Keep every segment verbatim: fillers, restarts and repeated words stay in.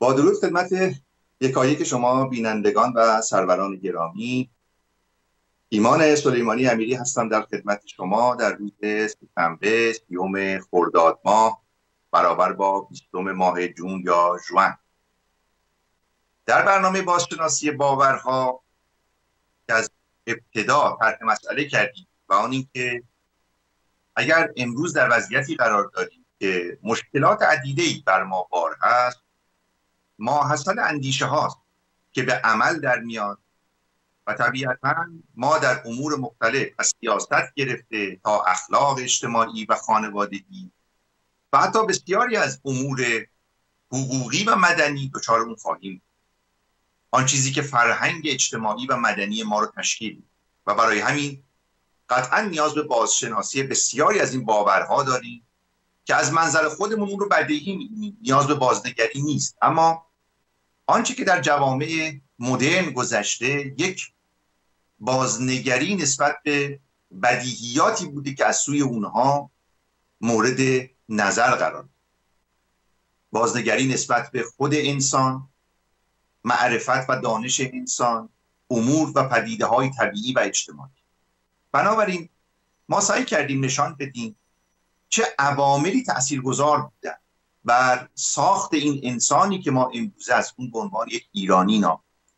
با درود خدمت یکایک شما بینندگان و سروران گرامی، ایمان سلیمانی امیری هستم در خدمت شما در روز سه‌شنبه سیوم خرداد ماه برابر با بیستم ماه جون یا ژوئن. در برنامه بازشناسی باورها که از ابتدا طرح مسئله کردیم و آن اینکه اگر امروز در وضعیتی قرار داریم که مشکلات عدیده‌ای بر ما بار هست، ماحصل اندیشه هاست که به عمل در میاد و طبیعتاً ما در امور مختلف از سیاست گرفته تا اخلاق اجتماعی و خانوادگی و حتی بسیاری از امور حقوقی و مدنی دچار اون خواهیم. آن چیزی که فرهنگ اجتماعی و مدنی ما رو تشکیل میده و برای همین قطعاً نیاز به بازشناسی بسیاری از این باورها داریم که از منظر خودمون اون رو بدیهی می‌بینیم، نیاز به بازنگری نیست. اما آنچه که در جوامع مدرن گذشته یک بازنگری نسبت به بدیهیاتی بوده که از سوی اونها مورد نظر قرار داد. بازنگری نسبت به خود انسان، معرفت و دانش انسان، امور و پدیده‌های طبیعی و اجتماعی. بنابراین ما سعی کردیم نشان بدیم چه عواملی تاثیرگذار بودن بر ساخت این انسانی که ما امروز از اون به عنوان یک ایرانی نام.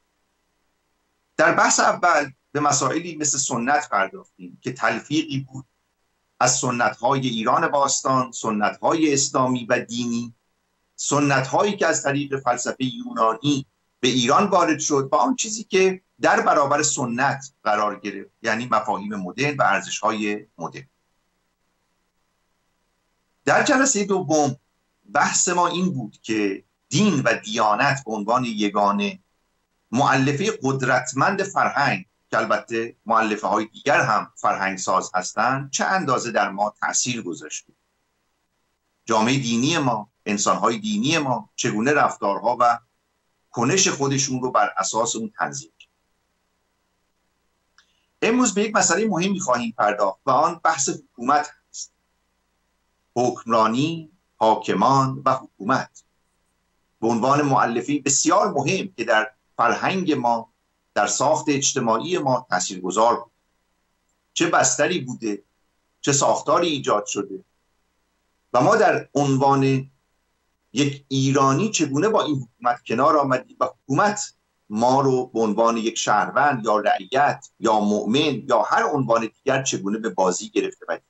در بحث اول به مسائلی مثل سنت پرداختیم که تلفیقی بود از سنت‌های ایران باستان، سنت‌های اسلامی و دینی، سنت‌هایی که از طریق فلسفه یونانی به ایران وارد شد و آن چیزی که در برابر سنت قرار گرفت، یعنی مفاهیم مدرن و ارزش‌های مدرن. در جلسه دوم بحث ما این بود که دین و دیانت به عنوان یگانه مؤلفه قدرتمند فرهنگ که البته مؤلفه های دیگر هم فرهنگ ساز هستند چه اندازه در ما تأثیر گذاشته. جامعه دینی ما، انسان‌های دینی ما چگونه رفتارها و کنش خودشون رو بر اساس اون تنظیم کرد. امروز به یک مسئله مهمی خواهیم پرداخت و آن بحث حکومت هست. حکمرانی، حاکمان و حکومت به عنوان مؤلفه بسیار مهم که در فرهنگ ما، در ساخت اجتماعی ما تاثیرگذار بود. چه بستری بوده، چه ساختاری ایجاد شده و ما در عنوان یک ایرانی چگونه با این حکومت کنار آمدیم و حکومت ما رو به عنوان یک شهروند یا رعیت یا مؤمن یا هر عنوان دیگر چگونه به بازی گرفته و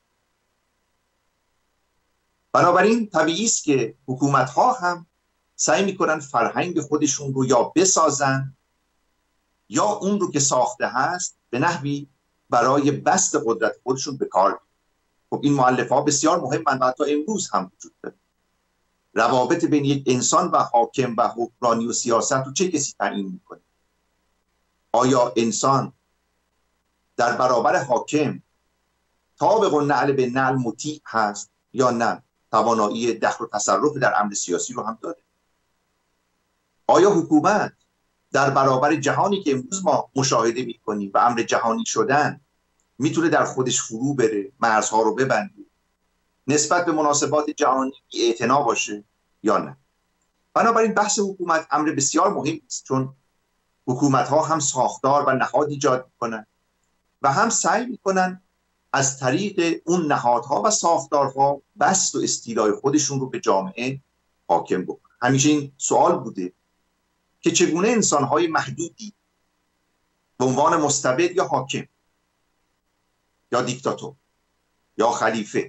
بنابراین طبیعی است که حکومت‌ها هم سعی می‌کنن فرهنگ خودشون رو یا بسازن یا اون رو که ساخته هست به نحوی برای بسط قدرت خودشون به کار بگیرن. خب این مؤلفه‌ها بسیار مهمند و حتی امروز هم وجود داره. روابط بین یک انسان و حاکم و حکمرانی و سیاست رو چه کسی تعیین می‌کنه؟ آیا انسان در برابر حاکم طابق النعل به نعل مطیع هست یا نه؟ توانایی دخل و تصرف در امر سیاسی رو هم داره. آیا حکومت در برابر جهانی که امروز ما مشاهده می‌کنیم و امر جهانی شدن میتونه در خودش فرو بره، مرزها رو ببنده، نسبت به مناسبات جهانی بی‌اعتنا باشه یا نه؟ بنابراین بحث حکومت امر بسیار مهمی است، چون حکومت‌ها هم ساختار و نهاد ایجاد می‌کنن و هم سعی می‌کنن از طریق اون نهادها و ساختارها بسط و استیلای خودشون رو به جامعه حاکم بکنن. همیشه این سوال بوده که چگونه انسان‌های محدودی به عنوان مستبد یا حاکم یا دیکتاتور یا خلیفه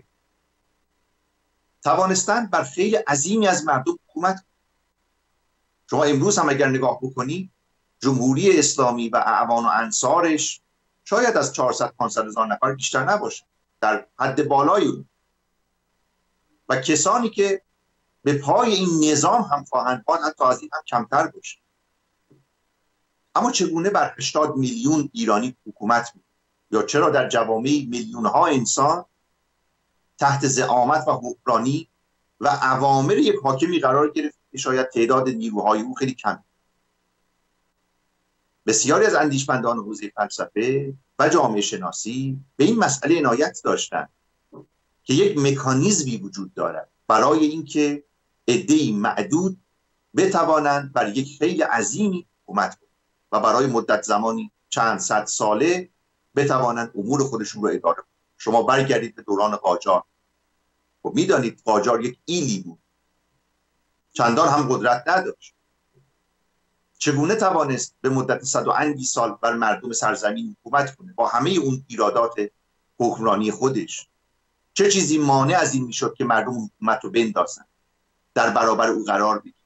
توانستند بر خیلی عظیمی از مردم حکومت. شما امروز هم اگر نگاه بکنید جمهوری اسلامی و اعوان و انصارش شاید از چهارصد پانصد هزار نفر بیشتر نباشه، در حد بالای اون، و کسانی که به پای این نظام هم خواهند بود حتی از این هم کمتر باشه. اما چگونه بر هشتاد میلیون ایرانی حکومت می؟ یا چرا در جوامع میلیون ها انسان تحت زعامت و حکمرانی و اوامر یک حاکمی قرار گرفت که شاید تعداد نیروهای او خیلی کم؟ بسیاری از اندیشمندان حوزه فلسفه و جامعه شناسی به این مسئله عنایت داشتند که یک مکانیزمی وجود دارد برای اینکه عده‌ای معدود بتوانند بر یک خیل عظیمی حکومت کنند و برای مدت زمانی چند صد ساله بتوانند امور خودشون رو اداره کنند. شما برگردید به دوران قاجار. خب میدانید قاجار یک ایلی بود، چندان هم قدرت نداشت. چگونه توانست به مدت صد و اندی سال بر مردم سرزمین حکومت کنه با همه اون ایرادات حکمرانی خودش؟ چه چیزی مانع از این میشد که مردم حکومت رو بندازن، در برابر او قرار بگیرن؟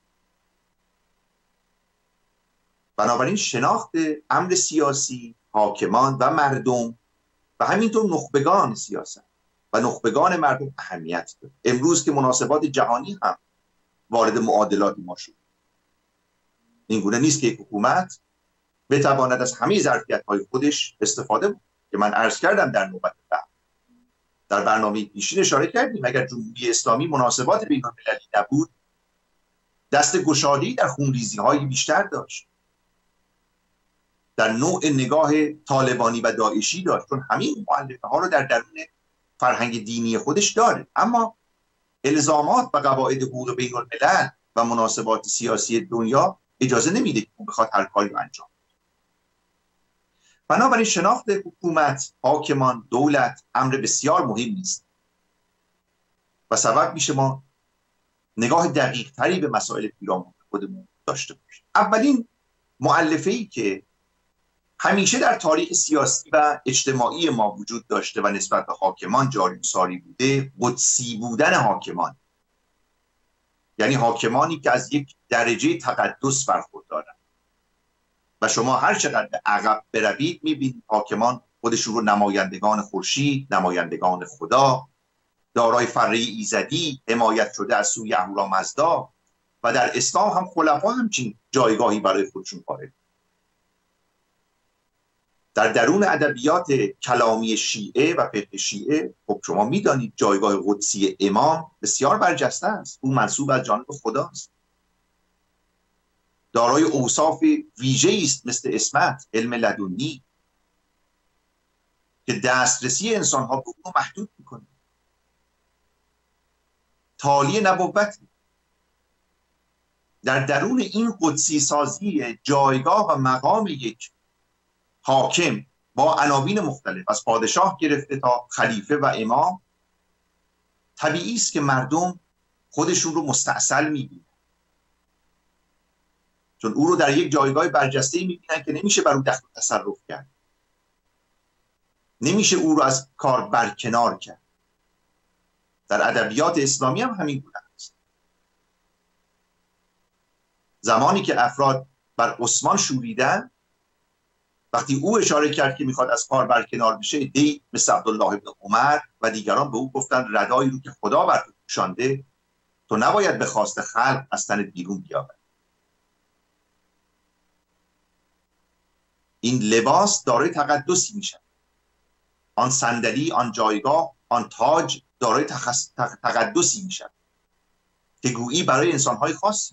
بنابراین شناخت امر سیاسی، حاکمان و مردم و همینطور نخبگان سیاست و نخبگان مردم اهمیت داره. امروز که مناسبات جهانی هم وارد معادلات ما شد، این گونه نیست که یک حکومت بتواند از همه ظرفیت‌های خودش استفاده کنه که من عرض کردم در نوبت بعد. در برنامه پیشین اشاره کردیم اگر جمهوری اسلامی مناسبات بین‌المللی نبود، دست گشاده‌ای در خونریزی‌های بیشتر داشت، در نوع نگاه طالبانی و داعشی داشت، چون همین مؤلفه ها رو در درون فرهنگ دینی خودش داره. اما الزامات و قواعد حقوق بین الملل و مناسبات سیاسی دنیا اجازه نمیده که اون بخواد هر کاری رو انجام بده. بنابراین شناخت حکومت، حاکمان، دولت امر بسیار مهمی است و سبب میشه ما نگاه دقیق تری به مسائل پیرامون خودمون داشته باشیم. اولین مؤلفه‌ای که همیشه در تاریخ سیاسی و اجتماعی ما وجود داشته و نسبت به حاکمان جاری و ساری بوده، قدسی بودن حاکمان، یعنی حاکمانی که از یک درجه تقدس برخوردارند و شما هر چقدر عقب بروید میبینید حاکمان خودشون رو نمایندگان خورشید، نمایندگان خدا، دارای فره ایزدی، حمایت شده از سوی اهورامزدا و در اسلام هم خلفا همچین جایگاهی برای خودشون قائل. در درون ادبیات کلامی شیعه و فقه شیعه خب شما میدانید جایگاه قدسی امام بسیار برجسته است، او منسوب از جانب خداست، دارای اوصاف ویژه‌ای است مثل عصمت، علم لدنی که دسترسی انسان‌ها به اون محدود میکنه، تالی نبوت. در درون این قدسی سازی جایگاه و مقام یک حاکم با عناوین مختلف از پادشاه گرفته تا خلیفه و امام، طبیعی است که مردم خودشون رو مستأصل می‌بینن، چون او رو در یک جایگاه برجسته‌ای می‌بینن که نمیشه بر او دخل و تصرف کرد، نمیشه او رو از کار برکنار کرد. در ادبیات اسلامی هم همین گونه است. زمانی که افراد بر عثمان شوریدن، وقتی او اشاره کرد که میخواد از کار برکنار بشه، دی مثل عبدالله ابن عمر و دیگران به او گفتن ردایی رو که خدا بر تو پوشانده تو نباید به خواست خلق از تن بیرون بیاوری. این لباس دارای تقدسی میشه، آن صندلی، آن جایگاه، آن تاج دارای تخص... تقدسی میشه که گویی برای انسانهای خاصی.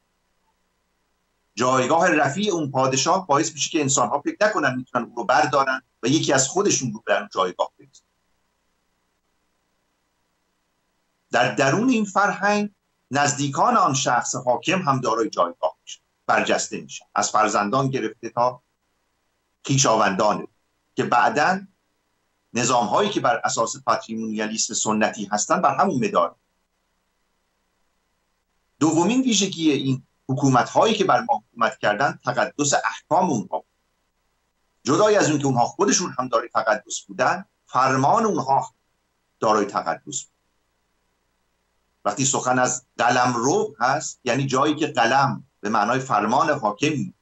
جایگاه رفیع اون پادشاه باعث میشه که انسان‌ها فکر نکنن میتونن اون رو بردارن و یکی از خودشون رو بر جایگاه بگذارن. در درون این فرهنگ نزدیکان آن شخص حاکم هم دارای جایگاه میشن، برجسته میشن، از فرزندان گرفته تا خویشاوندان که بعداً نظام‌هایی که بر اساس پاتریمونیالیسم سنتی هستن بر همون مدار. دومین ویژگی این حکومت هایی که بر ما حکومت کردن تقدس احکام اونها، جدای از اون که اونها خودشون هم دارای تقدس بودن، فرمان اونها دارای تقدس بود. وقتی سخن از قلمرو هست یعنی جایی که قلم به معنای فرمان حاکمی،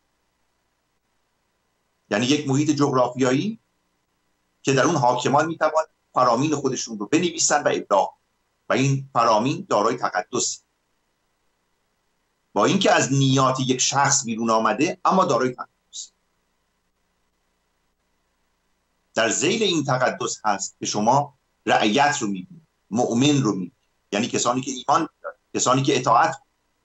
یعنی یک محیط جغرافیایی که در اون حاکمان میتوان فرامین خودشون رو بنویسن و ابلاغ و این فرامین دارای تقدس، با اینکه از نیات یک شخص بیرون آمده اما دارای تقدس. در ذیل این تقدس هست که شما رعیت رو میبینید، مؤمن رو میبینید، یعنی کسانی که ایمان دارند، کسانی که اطاعت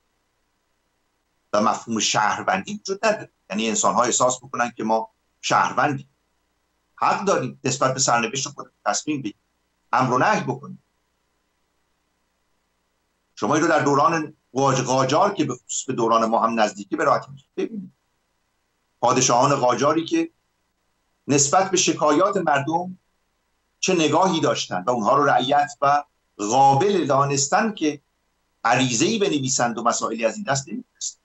و مفهوم شهروندی وجود نداره، یعنی انسان‌ها احساس میکنن که ما شهروندیم، حق داریم نسبت به سرنوشت خود تصمیم بگیریم، امر و نهی بکنیم. شما این رو در دوران قاجار که به خصوص به دوران ما هم نزدیکی به راحتی ببینید. پادشاهان قاجاری که نسبت به شکایات مردم چه نگاهی داشتن و اونها رو رعیت و قابل دانستن که عریضه‌ای بنویسند و مسائلی از این دست نمی‌دونست.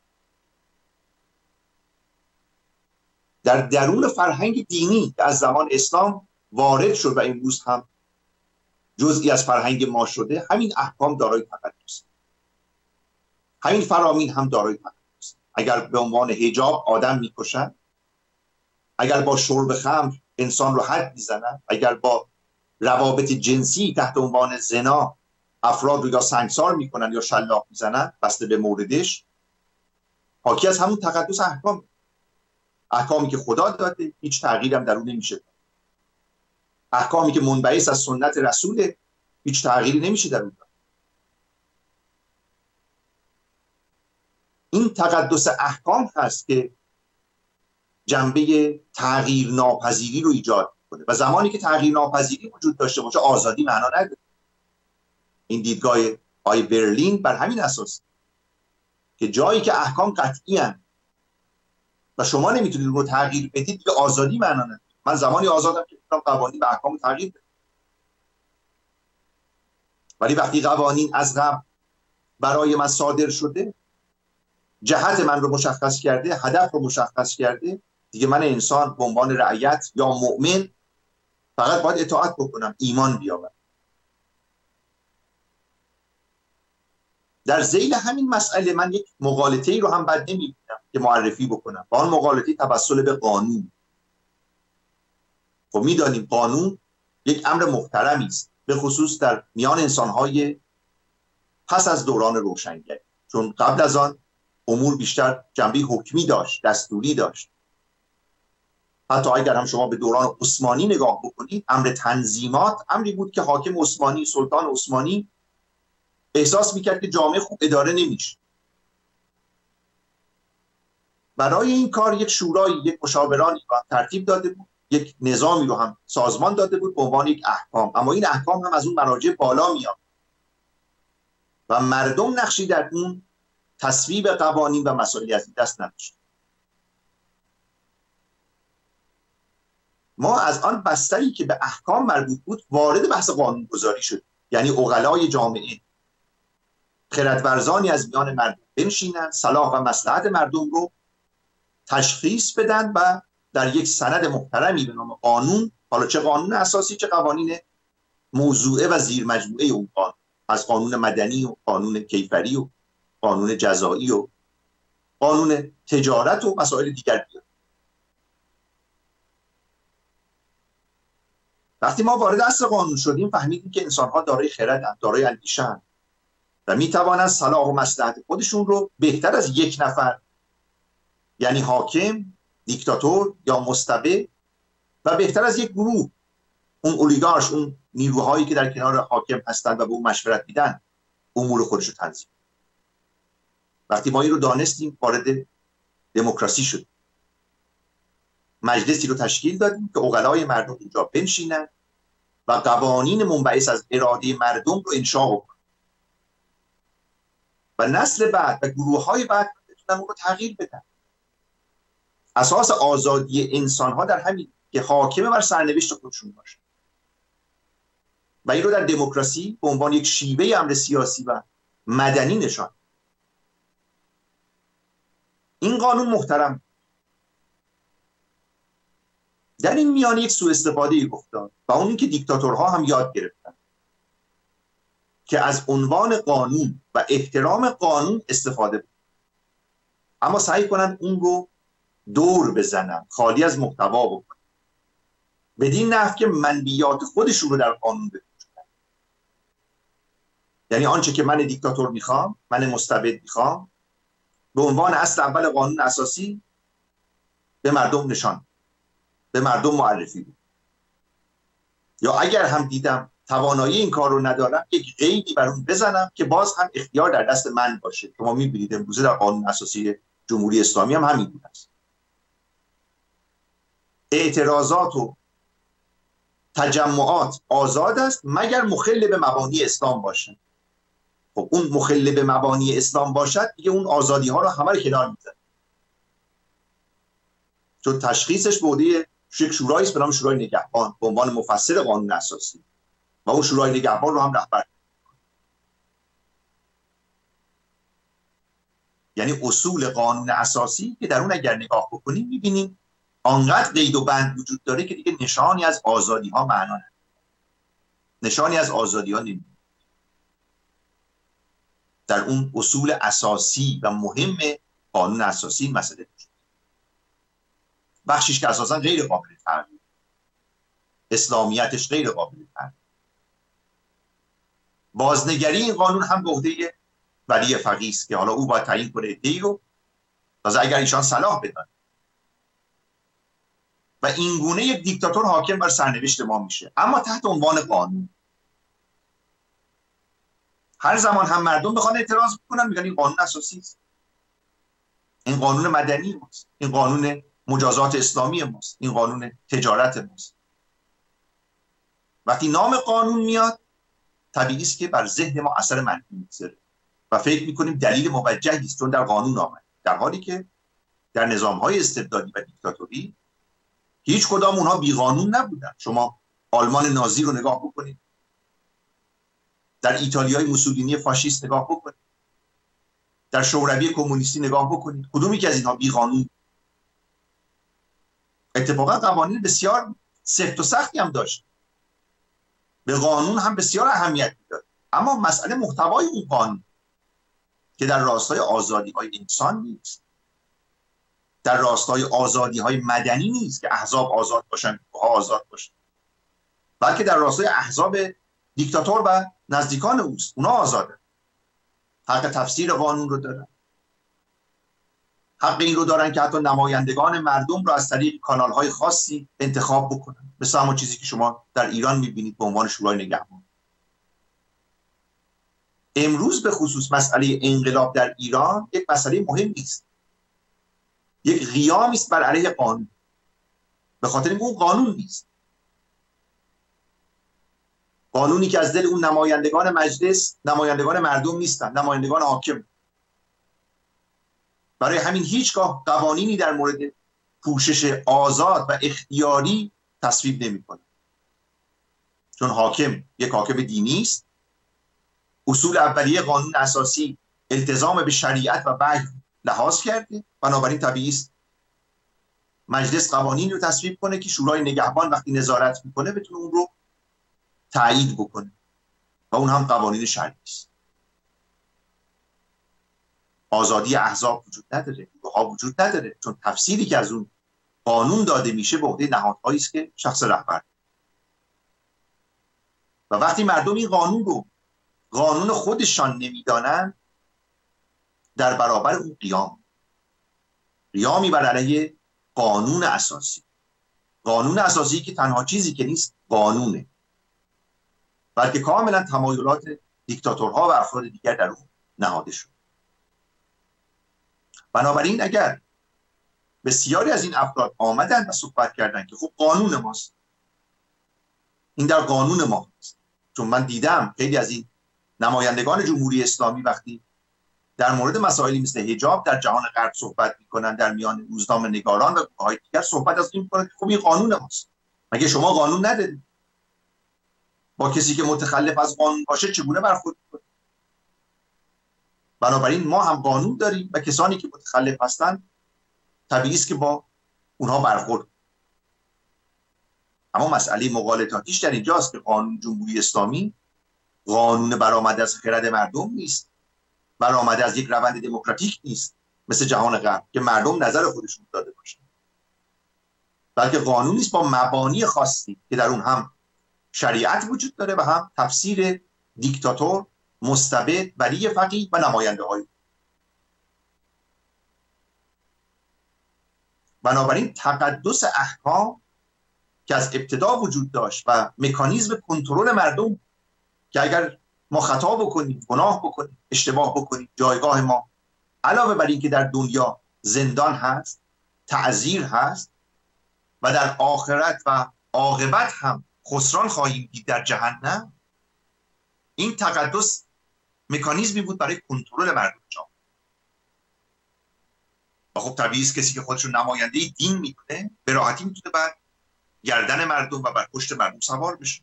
در درون فرهنگ دینی که از زمان اسلام وارد شد و امروز هم جزئی از فرهنگ ما شده، همین احکام دارای تقدس، همین فرامین هم دارای تقدس. اگر به عنوان حجاب آدم میکشن، اگر با شرب خمر انسان رو حد میزنن، اگر با روابط جنسی تحت عنوان زنا افراد رو یا سنگسار میکنن یا شلاق میزنن بسته به موردش، حاکی از همون تقدس احکام، احکامی که خدا داده، هیچ تغییر هم در اون نمیشه، احکامی که منبعث از سنت رسول، هیچ تغییری نمیشه در اون. این تقدس احکام هست که جنبه تغییر ناپذیری رو ایجاد کنه و زمانی که تغییر ناپذیری وجود داشته باشه آزادی معنا نداره. این دیدگاه آی برلین بر همین اساس که جایی که احکام قطعی هستند و شما نمیتونید رو تغییر بدید دیگه آزادی معنا نداره. من زمانی آزادم که میتونم قوانین و احکام تغییر بدم، ولی وقتی قوانین از قبل برای من صادر شده، جهت من رو مشخص کرده، هدف رو مشخص کرده، دیگه من انسان به عنوان رعیت یا مؤمن فقط باید اطاعت بکنم، ایمان بیاورم. در ذیل همین مسئله من یک مغالطه‌ای رو هم بد نمی‌بینم که معرفی بکنم. با آن مغالطه توسل به قانون. خب می‌دانیم قانون یک امر محترمی است، به خصوص در میان انسان‌های پس از دوران روشنگری، چون قبل از آن امور بیشتر جنبه حکمی داشت، دستوری داشت. حتی اگر هم شما به دوران عثمانی نگاه بکنید، امر تنظیمات امری بود که حاکم عثمانی، سلطان عثمانی احساس میکرد که جامعه خوب اداره نمیشه. برای این کار یک شورایی، یک مشاورانی رو ترتیب داده بود، یک نظامی رو هم سازمان داده بود به عنوان یک احکام، اما این احکام هم از اون مراجع بالا میاد و مردم نقشی در اون تصویب قوانین و مسائلی از این دست نداشت. ما از آن بستری که به احکام مربوط بود وارد بحث قانونگذاری شد، یعنی عقلای جامعه، خردورزانی از میان مردم بنشینند، صلاح و مصلحت مردم رو تشخیص بدن و در یک سند محترمی به نام قانون، حالا چه قانون اساسی چه قوانین موضوعه و زیر مجموعه اون قانون، از قانون مدنی و قانون کیفری و قانون جزایی و قانون تجارت و مسائل دیگر بیاد. وقتی ما وارد اصل قانون شدیم فهمیدیم که انسان‌ها دارای خردند، دارای اندیشه‌اند و میتوانند صلاح و مصلحت خودشون رو بهتر از یک نفر، یعنی حاکم، دیکتاتور یا مستبد، و بهتر از یک گروه، اون اولیگارش، اون نیروهایی که در کنار حاکم هستند و به اون مشورت میدن، امور خودش رو تنظیم. وقتی ما این رو دانستیم وارد دموکراسی شد، مجلسی رو تشکیل دادیم که عقلای مردم اینجا بنشینن و قوانین منبعث از اراده مردم رو انشاء بکنن و نسل بعد و گروه‌های بعد بتونن اون رو تغییر بدن. اساس آزادی انسان‌ها در همین که حاکم بر سرنوشت خودشون باشه و این رو در دموکراسی به عنوان یک شیوه امر سیاسی و مدنی نشان. این قانون محترم. در این میان یک سوء استفاده افتاد و اون این که دیکتاتورها هم یاد گرفتن که از عنوان قانون و احترام قانون استفاده بود، اما سعی کنن اون رو دور بزنن، خالی از محتوا بکنن، بدین نحو که منبیات خودشون رو در قانون بگذارن. یعنی آنچه که من دیکتاتور میخوام، من مستبد میخوام، به عنوان اصل اول قانون اساسی به مردم نشان، به مردم معرفی بود. یا اگر هم دیدم توانایی این کار رو ندارم، یک قیدی بر اون بزنم که باز هم اختیار در دست من باشه. شما می‌بینید امروزه در قانون اساسی جمهوری اسلامی هم همین بود است. اعتراضات و تجمعات آزاد است مگر مخل به مبانی اسلام باشه. خب اون مخل به مبانی اسلام باشد دیگه اون آزادی ها رو همه رو کنار میذاره، چون تشخیصش به عهده یک شورایی است به نام شورای نگهبان به عنوان مفسر قانون اساسی و اون شورای نگهبان رو هم رهبر. یعنی اصول قانون اساسی که در اون اگر نگاه بکنیم میبینیم آنقدر قید و بند وجود داره که دیگه نشانی از آزادی ها معنا نداره، نشانی از آزادی ها نمی‌بینیم در اون اصول اساسی و مهم قانون اساسی. مسئله بخشیش که اساسا غیر قابل تغییر، اسلامیتش غیر قابل تغییر. بازنگری این قانون هم به عهده ولی فقیه است که حالا او باید تعیین کنه عده‌ای رو تازه اگر ایشان صلاح بدن و این گونه یک دیکتاتور حاکم بر سرنوشت ما میشه، اما تحت عنوان قانون. هر زمان هم مردم بخوان اعتراض بکنن میگن این قانون اساسی است، این قانون مدنی ماست، این قانون مجازات اسلامی ماست، این قانون تجارت ماست. وقتی نام قانون میاد طبیعی است که بر ذهن ما اثر منفی میگذاره و فکر میکنیم دلیل موجهی است چون در قانون آمد، در حالی که در نظام‌های استبدادی و دیکتاتوری هیچ کدام اونها بی قانون نبودن. شما آلمان نازی رو نگاه بکنید، در ایتالیای موسولینی فاشیست نگاه بکنید، در شوروی کمونیستی نگاه بکنید، کدومی که از اینها بی قانون؟ اتفاقا قوانین بسیار سفت و سختی هم داشت، به قانون هم بسیار اهمیت میداد، اما مسئله محتوای اون قانون که در راستای آزادی‌های انسان نیست، در راستای آزادی‌های مدنی نیست که احزاب آزاد باشن، ها آزاد باشن، بلکه در راستای احزاب دیکتاتور و نزدیکان اوست. اونا آزاده، حق تفسیر قانون رو دارن، حق این رو دارن که حتی نمایندگان مردم رو از طریق کانال‌های خاصی انتخاب بکنن، مثل همون چیزی که شما در ایران می‌بینید به عنوان شورای نگهبان. امروز به خصوص مسئله انقلاب در ایران یک مسئله مهمی است، یک قیامی است بر علیه قانون، به خاطر اینکه اون قانون نیست، قانونی که از دل اون نمایندگان مجلس نمایندگان مردم نیستن، نمایندگان حاکم. برای همین هیچگاه قوانینی در مورد پوشش آزاد و اختیاری تصویب نمی‌کنه، چون حاکم یک حاکم دینی است. اصول اولیه قانون اساسی التزام به شریعت و وحی لحاظ کرده، بنابراین طبیعی است مجلس قوانین رو تصویب کنه که شورای نگهبان وقتی نظارت میکنه بتونه اون رو تایید بکنه و اون هم قوانین شرعی است. آزادی احزاب وجود نداره، گروه‌ها وجود نداره، چون تفسیری که از اون قانون داده میشه به عهده نهادهایی است که شخص رهبر. و وقتی مردم این قانون رو قانون خودشان نمیدانن، در برابر اون قیام قیامی بر علیه قانون اساسی، قانون اساسی که تنها چیزی که نیست قانونه، بلکه کاملا تمایلات دیکتاتورها و افراد دیگر در اون نهاده شد. بنابراین اگر بسیاری از این افراد آمدن و صحبت کردن که خب قانون ماست، این در قانون ما هست، چون من دیدم خیلی از این نمایندگان جمهوری اسلامی وقتی در مورد مسائلی مثل حجاب در جهان غرب صحبت میکنن، در میان روزنامه نگاران و گروه‌های دیگر صحبت از این میکنن که خب این قانون ماست. مگه شما قانون ندارید؟ با کسی که متخلف از قانون باشه چگونه برخورد میکنید؟ بنابراین ما هم قانون داریم و کسانی که متخلف هستن طبیعی است که با اونها برخورد. اما مسئله مغالطاتیش در اینجاست که قانون جمهوری اسلامی قانون برآمده از خرد مردم نیست، برآمده از یک روند دموکراتیک نیست مثل جهان غرب که مردم نظر خودشون داده باشن، بلکه قانونی است با مبانی خاصی که در اون هم شریعت وجود داره و هم تفسیر دیکتاتور، مستبد، ولی فقیه و نماینده های. بنابراین تقدس احکام که از ابتدا وجود داشت و مکانیزم کنترل مردم که اگر ما خطا بکنیم، گناه بکنیم، اشتباه بکنیم، جایگاه ما علاوه بر این که در دنیا زندان هست، تعزیر هست و در آخرت و عاقبت هم خسران خواهیم دید در جهنم، این تقدس مکانیزمی بود برای کنترل مردم جامعه. و خب طبیعی است کسی که خودش رو نماینده دین میکنه به راحتی میتونه بر گردن مردم و بر پشت مردم سوار بشه.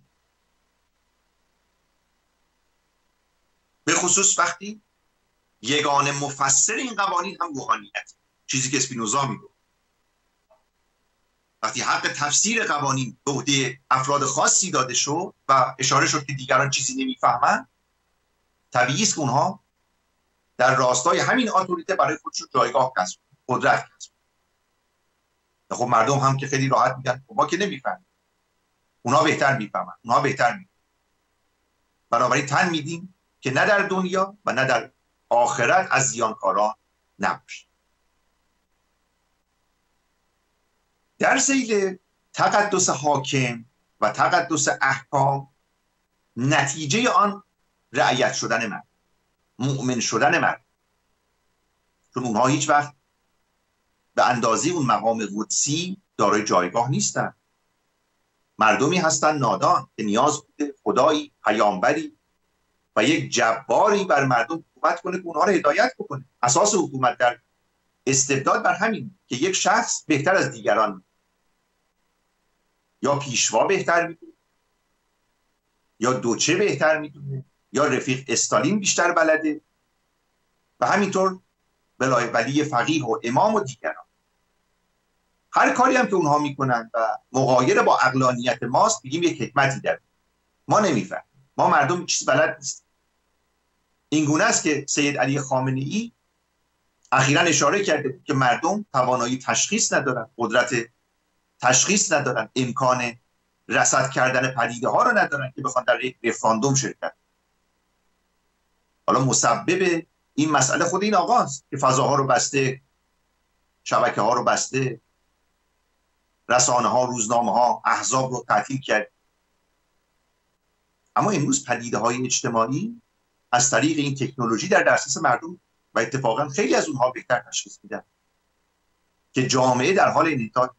به خصوص وقتی یگانه مفسر این قوانین هم روحانیت، چیزی که اسپینوزا میگه، وقتی حق تفسیر قوانین به عهده افراد خاصی داده شد و اشاره شد که دیگران چیزی نمیفهمن، طبیعی است که اونها در راستای همین اتوریته برای خودشون جایگاه کسب، قدرت کسب. خب مردم هم که خیلی راحت میگن ما که نمیفهمیم، اونها بهتر میفهمن، اونها بهتر میفهمن. بنابراین تن میدیم که نه در دنیا و نه در آخرت از زیانکاران نباشیم. در ذیل تقدس حاکم و تقدس احکام، نتیجه آن رعیت شدن مرد، مؤمن شدن مرد، چون اونها هیچ وقت به اندازه اون مقام قدسی دارای جایگاه نیستن. مردمی هستن نادان که نیاز بوده خدایی، پیامبری و یک جباری بر مردم حکومت کنه که اونها رو هدایت بکنه. اساس حکومت در استبداد بر همین که یک شخص بهتر از دیگران، یا پیشوا بهتر میدونه، یا دوچه بهتر میدونه، یا رفیق استالین بیشتر بلده و همینطور ولی فقیه و امام و دیگران. هر کاری هم که اونها میکنن و مغایر با عقلانیت ماست، بگیم یک حکمتی داره، ما نمیفهمیم، ما مردم چیز بلد نیست. این گونه است که سید علی خامنه‌ای اخیراً اشاره کرده که مردم توانایی تشخیص ندارن، قدرت تشخیص ندارن، امکان رصد کردن پدیده ها رو ندارن که بخوان در یک رفراندوم شرکت. حالا مسبب این مسئله خود این آقاست که فضاها رو بسته، شبکه ها رو بسته، رسانه ها، روزنامه ها، احزاب رو تعطیل کرد. اما امروز پدیده های اجتماعی از طریق این تکنولوژی در دسترس مردم و اتفاقا خیلی از اونها بهتر تشخیص میدن که جامعه در حال انحطاط،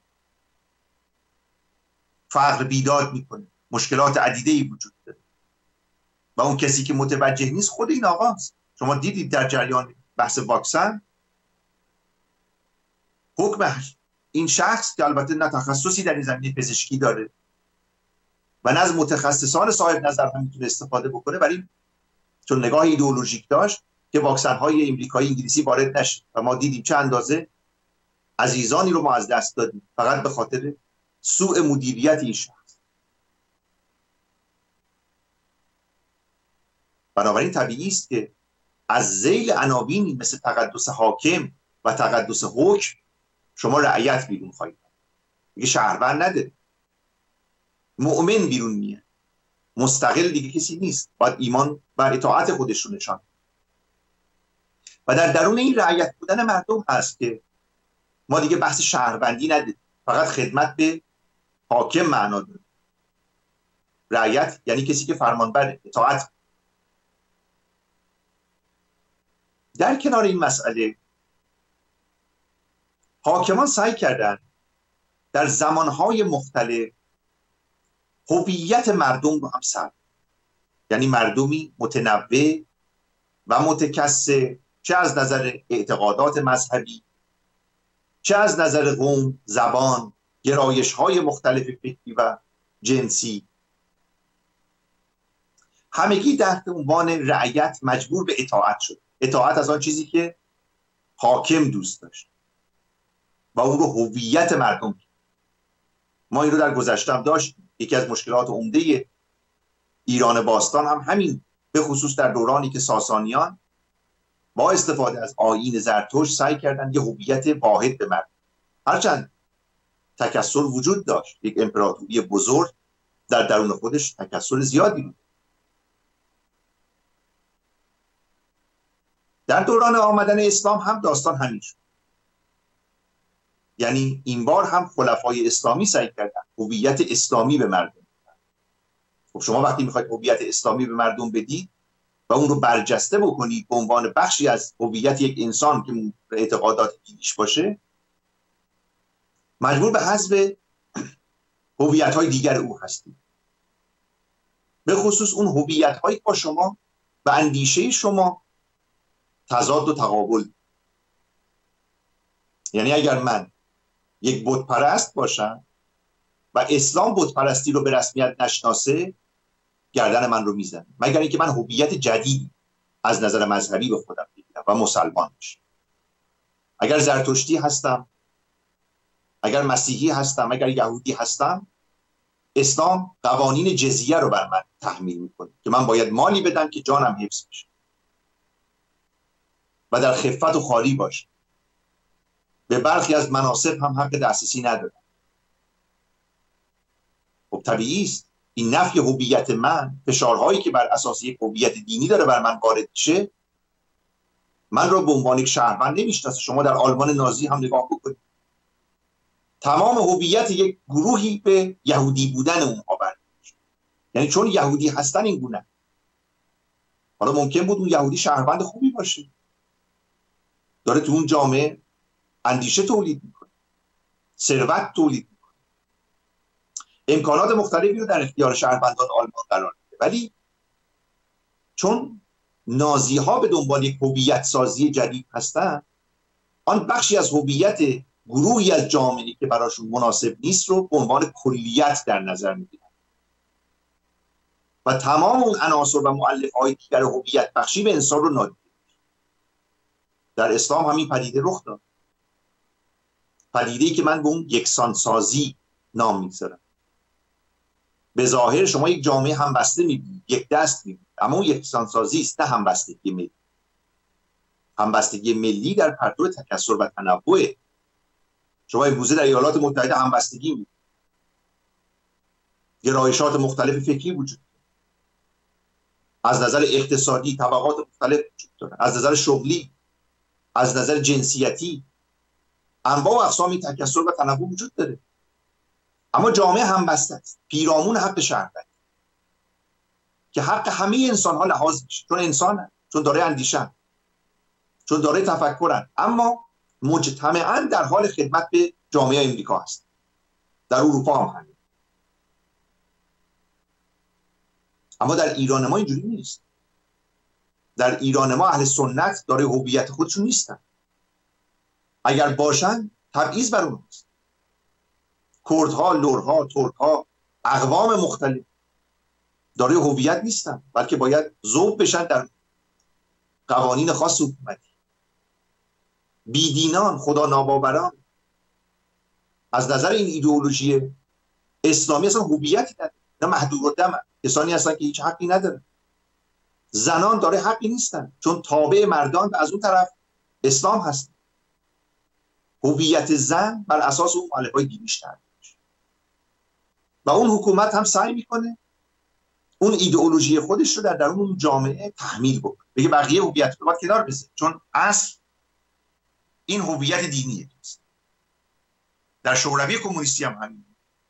فقر بیداد میکنه، مشکلات عدیده‌ای وجود داره و اون کسی که متوجه نیست خود این آقاست. شما دیدید در جریان بحث واکسن حکم این شخص که البته نه تخصصی در این زمینه پزشکی داره و نه از متخصصان صاحب نظر هم میتونه استفاده بکنه، ولی چون نگاه ایدئولوژیک داشت که واکسن های امریکایی انگلیسی وارد نشه و ما دیدیم چه اندازه عزیزانی رو ما از دست دادیم فقط به خاطر سوء مدیریت این شخص. بنابراین طبیعی است که از ذیل عناوینی مثل تقدس حاکم و تقدس حکم شما رعیت بیرون خواهید. دیگه شهروند نداره، مؤمن بیرون میاد، مستقل دیگه کسی نیست، باید ایمان و اطاعت خودش رو نشان. و در درون این رعیت بودن مردم هست که ما دیگه بحث شهروندی نداریم، فقط خدمت به حاکم معنا داره. رعیت یعنی کسی که فرمانبره، اطاعت. در کنار این مسئله حاکمان سعی کردن در زمانهای مختلف هویت مردم رو هم سر، یعنی مردمی متنوع و متکثر، چه از نظر اعتقادات مذهبی، چه از نظر قوم، زبان، گرایش‌های مختلف فکری و جنسی، همگی تحت عنوان رعیت مجبور به اطاعت شد. اطاعت از آن چیزی که حاکم دوست داشت و اون رو هویت مردم. ما این رو در گذشته هم داشتیم. یکی از مشکلات عمده ایران باستان هم همین، به خصوص در دورانی که ساسانیان با استفاده از آیین زرتشت سعی کردن یه هویت واحد به مردم. هرچند تکثر وجود داشت، یک امپراتوری بزرگ در درون خودش تکثر زیادی بود. در دوران آمدن اسلام هم داستان همین شد. یعنی این بار هم خلفای اسلامی سعی کردن هویت اسلامی به مردم بدن. خب شما وقتی میخواید هویت اسلامی به مردم بدید و اون رو برجسته بکنید به عنوان بخشی از هویت یک انسان که اعتقادات دینیش باشه، مجبور به حذف هویت‌های دیگر او هستید. به خصوص اون هویت‌هایی با شما و اندیشه شما تضاد و تقابل. یعنی اگر من یک بت پرست باشم و اسلام بت پرستی رو به رسمیت نشناسه، گردن من رو میزنه، مگر اینکه من هویت جدیدی از نظر مذهبی به خودم بگیرم و مسلمان بشم. اگر زرتشتی هستم، اگر مسیحی هستم، اگر یهودی هستم، اسلام قوانین جزیه رو بر من تحمیل میکنه که من باید مالی بدم که جانم حفظ بشه و در خفت و خالی باشه. به برخی از مناصب هم حق دسترسی ندارم. خب طبیعی است این نفی هویت من، فشارهایی که بر اساس یک هویت دینی داره بر من وارد میشه، من رو به عنوان یک شهروند نمیشناسه. شما در آلمان نازی هم نگاه بکنید، تمام هویت یک گروهی به یهودی بودن اونها برمی‌گرده. یعنی چون یهودی هستن این گونه. حالا ممکن بود اون یهودی شهروند خوبی باشه، داره تو اون جامعه اندیشه تولید میکنه، ثروت تولید میکنه، امکانات مختلفی رو در اختیار شهروندان آلمان قرار میده، ولی چون نازی ها به دنبال یک هویت سازی جدید هستن، آن بخشی از هویت گروهی از جامعه که براشون مناسب نیست رو به عنوان کلیت در نظر میگیرن و تمام اون عناصر و مؤلفه‌های دیگر هویت بخشی به انسان رو نادیده میگیرن. در اسلام همین پدیده رخ داد، پدیده‌ای که من به اون یکسان سازی نام میگذارم. به ظاهر شما یک جامعه همبسته میبینید، یک دست میبینید، اما اون یکسان سازی است، نه همبستگی ملی. همبستگی ملی در پرتو تکثر و تنوع. شما امروزه در ایالات متحده همبستگی میبینید، گرایشات مختلف فکری وجود داره، از نظر اقتصادی طبقات مختلف وجود داره، از نظر شغلی، از نظر جنسیتی انواع و اقسامی تکثر و تنوع وجود داره. اما جامعه همبسته است، پیرامون حق شهروندی که حق همه انسان ها لحاظ میشه، چون انسانن، چون داره اندیشن، چون داره تفکرن، اما مجتمعاً در حال خدمت به جامعه امریکا هست. در اروپا هم همین. اما در ایران ما اینجوری نیست. در ایران ما اهل سنت داره هویت خودشون نیستن. اگر باشن تبعیض بر اونهاست. کردها، لرها، ترکها، اقوام مختلف داره هویت نیستن، بلکه باید ذوب بشن در قوانین خاص حکومتی. بیدینان، خدا ناباوران از نظر این ایدئولوژی اسلامی اصلا هویتی نداره، نه محدودالدم، کسانی هستن که هیچ حقی ندارن. زنان داره حقی نیستن چون تابع مردان و از اون طرف اسلام هست. هویت زن بر اساس اون مؤلفه‌های دینیش تعریف میشه و اون حکومت هم سعی میکنه اون ایدئولوژی خودش رو در درون اون جامعه تحمیل بکنه، بگه بقیه هویت رو باید کنار بذاره، چون اصل این هویت دینیه. در شوروی کمونیستی هم همین،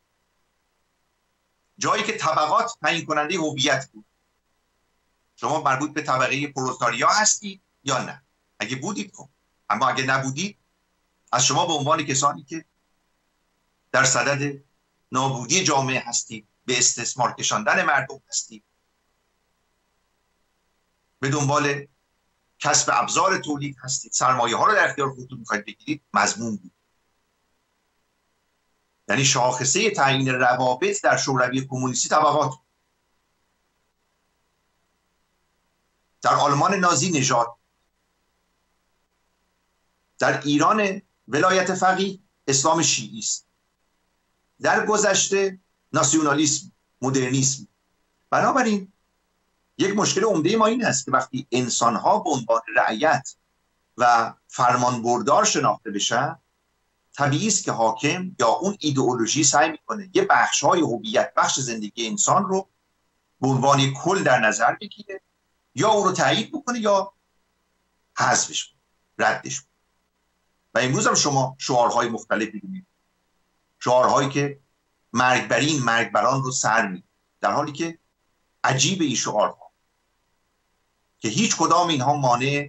جایی که طبقات تعیین کننده هویت بود. شما مربوط به طبقه پرولتاریا هستی یا نه؟ اگه بودید خب، اما اگه نبودید از شما به عنوان کسانی که در صدد نابودی جامعه هستید، به استثمار کشاندن مردم هستید، به دنبال کسب ابزار تولید هستید، سرمایه ها رو در اختیار خودتون میخواید بگیرید، مضمون بود. یعنی شاخصه تعیین روابط در شوروی کمونیستی طبقات، در آلمان نازی نژاد، در ایران ولایت فقیه اسلام شیعی است، در گذشته ناسیونالیسم، مدرنیسم. بنابراین یک مشکل عمده ما این است که وقتی انسان‌ها به عنوان رعیت و فرمانبردار شناخته بشن، طبیعی است که حاکم یا اون ایدئولوژی سعی میکنه یه بخش‌های هویت بخش زندگی انسان رو به عنوان کل در نظر بگیره، یا او رو تایید بکنه یا حذفش کنه، ردش کنه. و امروز هم شما شعارهای مختلفی می‌بینید، شعارهایی که مرگ بر این مرگ بران رو سر می‌دن، در حالی که عجیب این شعارها که هیچ کدام اینها مانع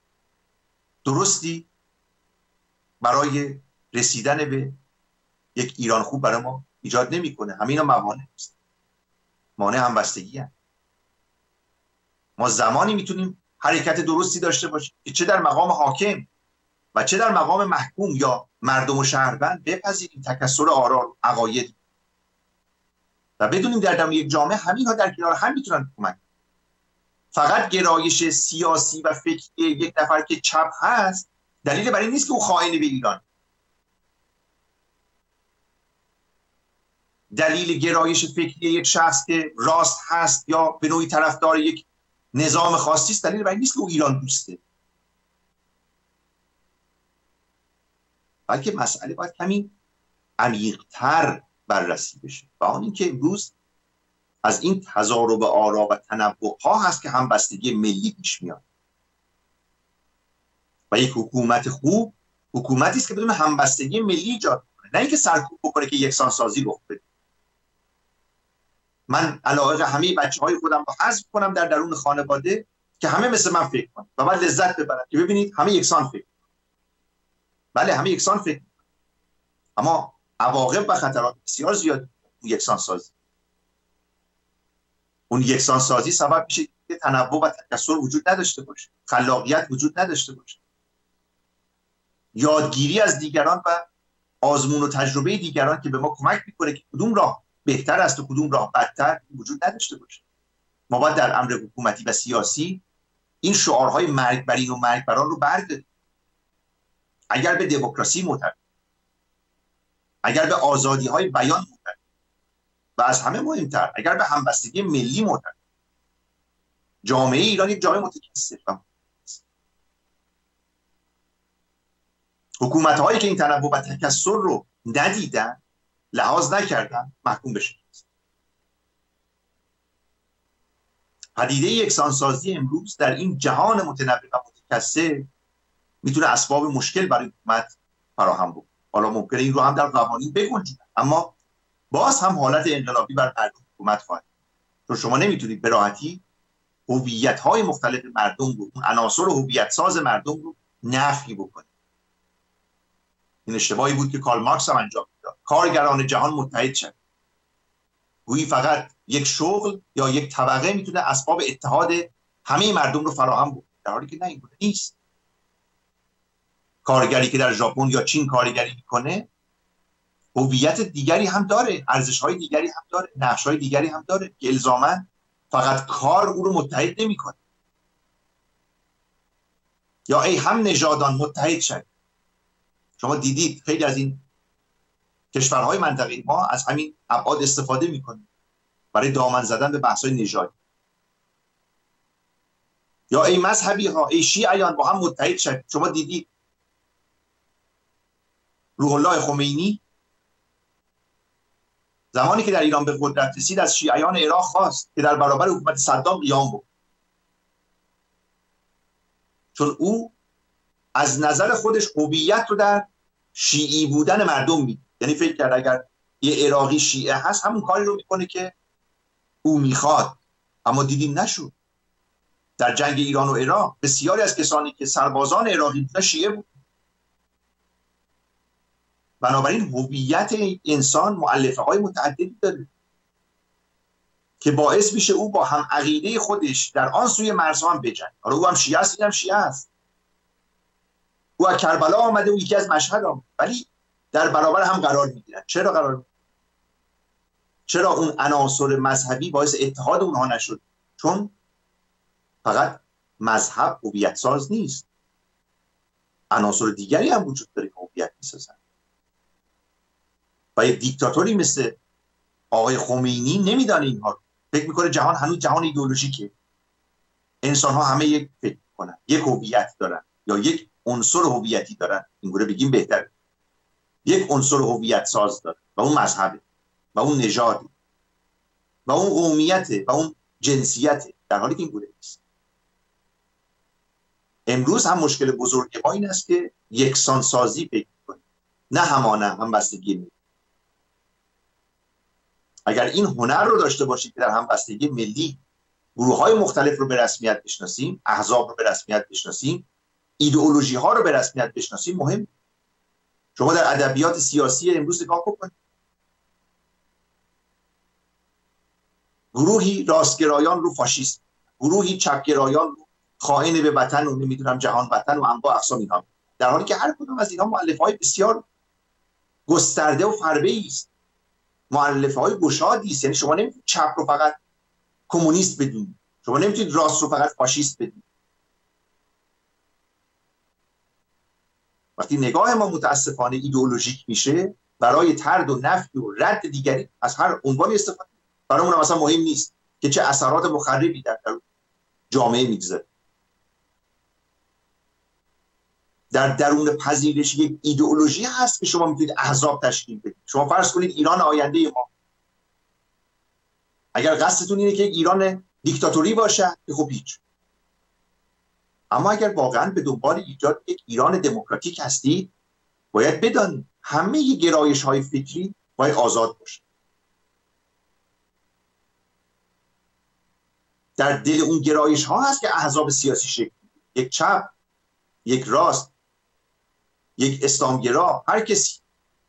درستی برای رسیدن به یک ایران خوب برای ما ایجاد نمی‌کنه. همینا موانع است، مانع همبستگی هست. ما زمانی میتونیم حرکت درستی داشته باشیم که چه در مقام حاکم و چه در مقام محکوم یا مردم و شهروند بپذیریم تکثر آرا، عقاید و بدونیم در دم یک جامعه همین ها در کنار هم میتونن کمک. فقط گرایش سیاسی و فکری یک نفر که چپ هست دلیل بر این نیست که او خائن به ایران. دلیل گرایش فکری یک شخص که راست هست یا به نوعی طرفدار یک نظام خاصی است دلیل بر این نیست که او ایران دوسته. بلکه مسئله باید کمی عمیق‌تر بررسی بشه و آن این که امروز از این تضارب آرا و تنوع ها هست که همبستگی ملی پیش میاد و یک حکومت خوب حکومتی است که بدون همبستگی ملی ایجاد کنه، نه اینکه سرکوب بکنه که یکسان سازی رخ بده. من علاوه همه بچه‌های خودم رو حذف کنم در درون خانواده که همه مثل من فکر کنن و بعد لذت ببرن که ببینید همه یکسان فکر. بله همه یکسان فکر، اما عواقب و خطرات بسیار زیاد یکسان سازی. اون یکسان سازی سبب میشه که تنوع و تکثر وجود نداشته باشه، خلاقیت وجود نداشته باشه، یادگیری از دیگران و آزمون و تجربه دیگران که به ما کمک میکنه که کدوم راه بهتر است و کدوم راه بدتر وجود نداشته باشه. ما باید در امر حکومتی و سیاسی این شعارهای مرگ بر این و مرگ بر آن رو برداریم. اگر به دموکراسی معتقد، اگر به آزادی های بیان معتقد و از همه مهمتر اگر به همبستگی ملی معتقد، جامعه ایران یک جامعه متکثر است. حکومت هایی که این تنوع و تکثر رو ندیدن، لحاظ نکردن، محکوم بشه. پدیده یکسانسازی امروز در این جهان متنوع و متکثر میتونه اسباب مشکل برای حکومت فراهم بکنه. حالا ممکنه این رو هم در قوانین بگنجونه، اما باز هم حالت انقلابی بر مردم حکومت خواهد. چون شما نمیتونید به راحتی هویت‌های مختلف مردم رو، اون عناصر هویت ساز مردم رو نفی بکنید. این اشتباهی بود که کارل مارکس هم انجام داد. کارگران جهان متحد شدند. گویی فقط یک شغل یا یک طبقه میتونه اسباب اتحاد همه مردم رو فراهم بکنه، در حالی که نه، این نیست. کارگری که در ژاپن یا چین کارگری میکنه هویت دیگری هم داره، ارزش‌های دیگری هم داره، نقش‌های دیگری هم داره که الزاماً فقط کار او رو متحد نمی‌کنه. یا ای هم نژادان متحد شد. شما دیدید خیلی از این کشورهای منطقه ما از همین ابعاد استفاده میکنه برای دامن زدن به بحث‌های نژادی. یا ای مذهبی ها، ای شیعیان با هم متحد شد. شما دیدید روح الله خمینی زمانی که در ایران به قدرت رسید از شیعیان عراق خواست که در برابر حکومت صدام قیام بکنه، چون او از نظر خودش هویت رو در شیعی بودن مردم می‌دید. یعنی فکر کرد اگر یه عراقی شیعه هست همون کاری رو میکنه که او میخواد. اما دیدیم نشد. در جنگ ایران و عراق بسیاری از کسانی که سربازان عراقی بودن شیعه بود. بنابراین هویت انسان مؤلفه های متعددی داره که باعث میشه او با هم عقیده خودش در آن سوی مرزها هم بجنگه. حالا او هم شیعه است، این هم شیعه است. او از کربلا آمده، او یکی از مشهد آمده، ولی در برابر هم قرار میگیرن. چرا قرار میگیرن؟ چرا اون عناصر مذهبی باعث اتحاد اونها نشد؟ چون فقط مذهب هویت ساز نیست، عناصر دیگری هم وجود داره که هویت میسازن. و یک دیکتاتوری مثل آقای خمینی نمیدانه اینها رو. فکر میکنه جهان هنوز جهان ایدئولوژیکه، انسان ها همه یک فکر کنن، یک هویت دارن یا یک عنصر هویتی دارن، اینگونه بگیم بهتره، یک عنصر هویت ساز داره و اون مذهبه و اون نژاده و اون قومیته و اون جنسیته، در حالی که این گونه نیست. امروز هم مشکل بزرگ ما این است که یکسان سازی پیدا کنیم، نه همانه همبستگی ملی. اگر این هنر رو داشته باشید که در همبستگی ملی گروه‌های مختلف رو به رسمیت بشناسیم، احزاب رو به رسمیت بشناسیم، ایدئولوژی ها رو به رسمیت بشناسیم، مهم. شما در ادبیات سیاسی امروز نگاه بکنید، گروهی راستگرایان رو فاشیست، گروهی چپگرایان خائن به وطن و نمیدونم جهان وطن و انواع اقسام اینها، در حالی که هر کدوم از اینها مؤلفه‌های بسیار گسترده و فربه‌ای است، مؤلفه‌های گشادی است. یعنی شما نمیتونید چپ رو فقط کمونیست بدونید، شما نمیتونید راست رو فقط فاشیست بدونید. وقتی نگاه ما متاسفانه ایدئولوژیک میشه، برای طرد و نفی و رد دیگری از هر عنوانی استفاده، برامون هم اصلا مهم نیست که چه اثرات مخربی در جامعه میگذاره. در درون پذیرش یک ایدئولوژی هست که شما میتونید احزاب تشکیل بدید. شما فرض کنید ایران آینده ما، اگر قصدتون اینه که ایران دیکتاتوری باشه که خب هیچ، اما اگر واقعا به دنبال ایجاد یک ایران دموکراتیک هستید، باید بدانید همه گرایش های فکری باید آزاد باشه. در دل اون گرایش ها هست که احزاب سیاسی شکل می‌گیره. یک چپ، یک راست، یک اسلامگرا، هر کسی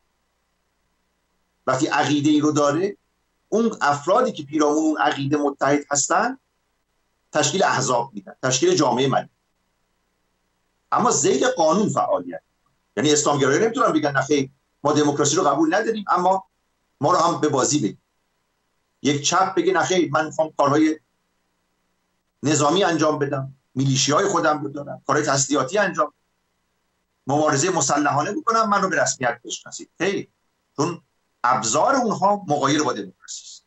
وقتی عقیده ای رو داره، اون افرادی که پیرامون اون عقیده متحد هستن تشکیل احزاب میدن، تشکیل جامعه مدنی، اما ذیل قانون فعالیت. یعنی اسلامگرایی نمیتونن بگن نه خیر ما دموکراسی رو قبول نداریم اما ما رو هم به بازی بگیم. یک چپ بگه نه خیر من میخوام کارهای نظامی انجام بدم، میلیشیای خودم رو دارم، کارهای تسلیحاتی انجام بدم، مبارزه مسلحانه بکنم، من رو به رسمیت بشناسید. خیر، چون ابزار اونها مغایر با دموکراسی است.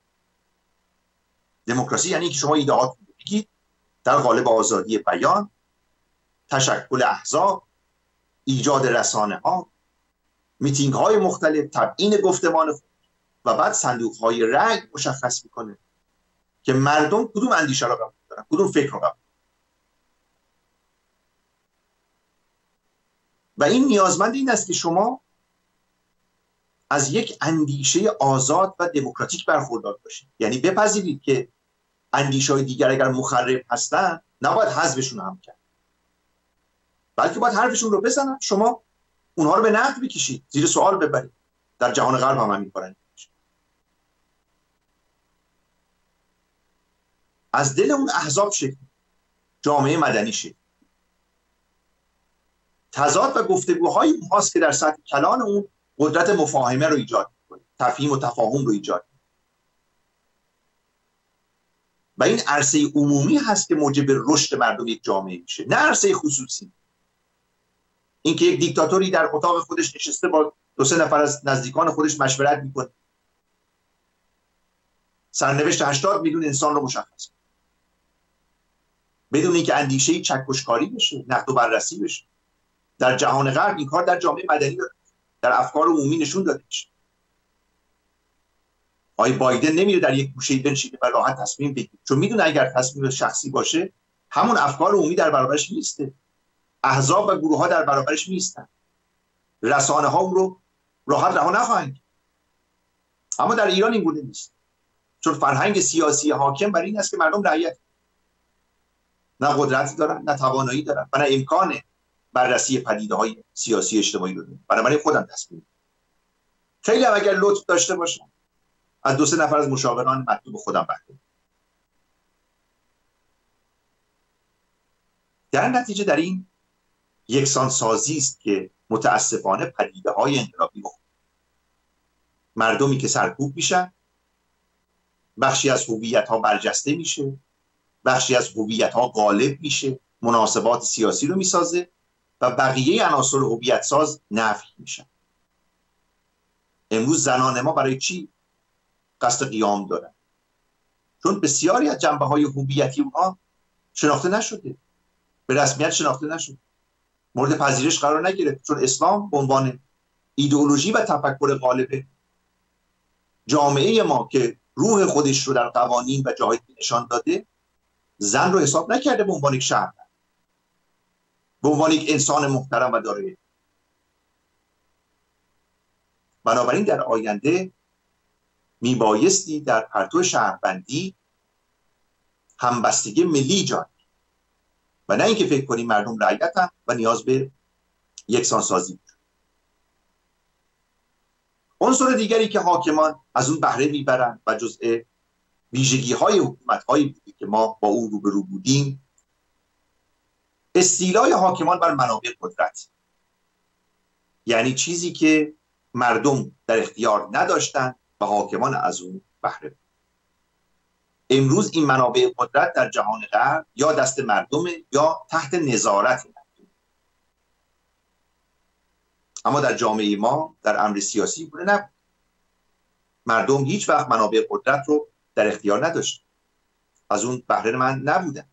دموکراسی یعنی که شما ایده‌هاتون رو بگید در قالب آزادی بیان، تشکل احزاب، ایجاد رسانه ها، میتینگ های مختلف، تبیین گفتمان خود و بعد صندوق های رأی مشخص میکنه که مردم کدوم اندیشه رو قبول دارن، کدوم فکر رو قبول. و این نیازمند این است که شما از یک اندیشه آزاد و دموکراتیک برخوردار باشید. یعنی بپذیرید که اندیشه های دیگر اگر مخرب هستن نباید حذفشون هم کرد، بلکه باید حرفشون رو بزنن، شما اونها رو به نقد بکشید، زیر سوال ببرید. در جهان غرب هم همین کارن. از دل اون احزاب شکل جامعه مدنی شکل، تضاد و گفتگوهای اونهاست که در سطح کلان اون قدرت مفاهمه رو ایجاد می‌کنه، تفهیم و تفاهم رو ایجاد می‌کنه. و این عرصه عمومی هست که موجب رشد مردم یک جامعه میشه، نه عرصه خصوصی. اینکه یک دیکتاتوری در اتاق خودش نشسته با دو سه نفر از نزدیکان خودش مشورت میکنه، سرنوشت هشتاد میلیون انسان رو مشخص، بدون اینکه اندیشه‌ای چکشکاری بشه، نقد و بررسی بشه. در جهان غرب این کار در جامعه مدنی داره، در افکار عمومی نشون داده میشه. آقای بایدن نمیره در یک گوشه بنشینه و راحت تصمیم بگیره، چون میدونه اگر تصمیم شخصی باشه همون افکار عمومی در برابرش نیسته، احزاب و گروه ها در برابرش نیستن، رسانه ها اون رو راحت رها نخواهند. اما در ایران این گونه نیست، چون فرهنگ سیاسی حاکم بر این است که مردم رعیت نه قدرتی دارن، نه توانایی دارن و نه امکان بررسی پدیده های سیاسی اجتماعی رو دارن. بنابراین خودم تصمیم خیلی هم اگر لطف داشته باشم از دو سه نفر از مشاوران مطلوب خودم بهره. در نتیجه در این یکسان سازی است که متاسفانه پدیده های انقلابی رو مردمی که سرکوب میشن، بخشی از هویت ها برجسته میشه، بخشی از هویت ها غالب میشه، مناسبات سیاسی رو میسازه و بقیه عناصر هویت ساز نفی میشن. امروز زنان ما برای چی قصد قیام دارن؟ چون بسیاری از جنبه های هویتی اونها شناخته نشده، به رسمیت شناخته نشده، مورد پذیرش قرار نگرفت، چون اسلام به عنوان ایدئولوژی و تفکر غالب جامعه ما که روح خودش رو در قوانین و جاهای نشان داده، زن رو حساب نکرده به عنوان یک شهروند، به عنوان یک انسان محترم و دارای. بنابراین در آینده میبایستی در پرتو شهروندی همبستگی ملی جان و نه اینکه فکر کنیم مردم رعیتن و نیاز به یکسان سازی. عنصر دیگری که حاکمان از اون بهره میبرن و جزء ویژگی های حکومت هایی بودی که ما با او روبرو بودیم، استیلای حاکمان بر منابع قدرت، یعنی چیزی که مردم در اختیار نداشتند و حاکمان از اون بهره بردند. امروز این منابع قدرت در جهان غرب یا دست مردمه یا تحت نظارت مردم. اما در جامعه ما در امر سیاسی بوده نبود. مردم هیچ وقت منابع قدرت رو در اختیار نداشت، از اون بهره مند نبودن.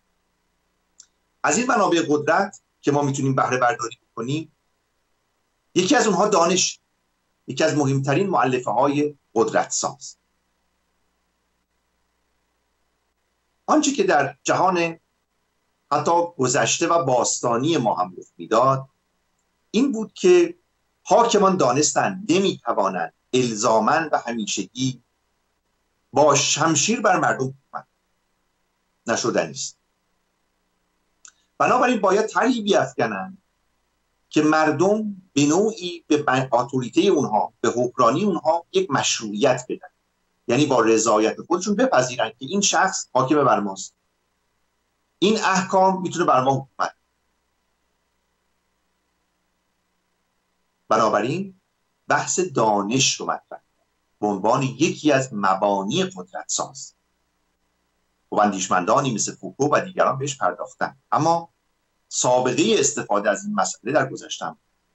از این منابع قدرت که ما میتونیم بهره برداری کنیم، یکی از اونها دانش، یکی از مهمترین مؤلفه های قدرت ساز. آنچه که در جهان حتی گذشته و باستانی ما هم رخ میداد این بود که حاکمان دانستند نمیتوانند الزاماً و همیشگی با شمشیر بر مردم حکومت نشدنی است. بنابراین باید طرحی بیفکنند که مردم به نوعی به اتوریته اونها، به حکمرانی اونها یک مشروعیت بدن، یعنی با رضایت خودشون بپذیرند که این شخص حاکم بر ماست، این احکام میتونه بر ما حکومت. بنابراین بحث دانش رو مطرح به عنوان یکی از مبانی قدرت ساز و اندیشمندانی مثل فوکو و دیگران بهش پرداختن. اما سابقه استفاده از این مسئله در گذشته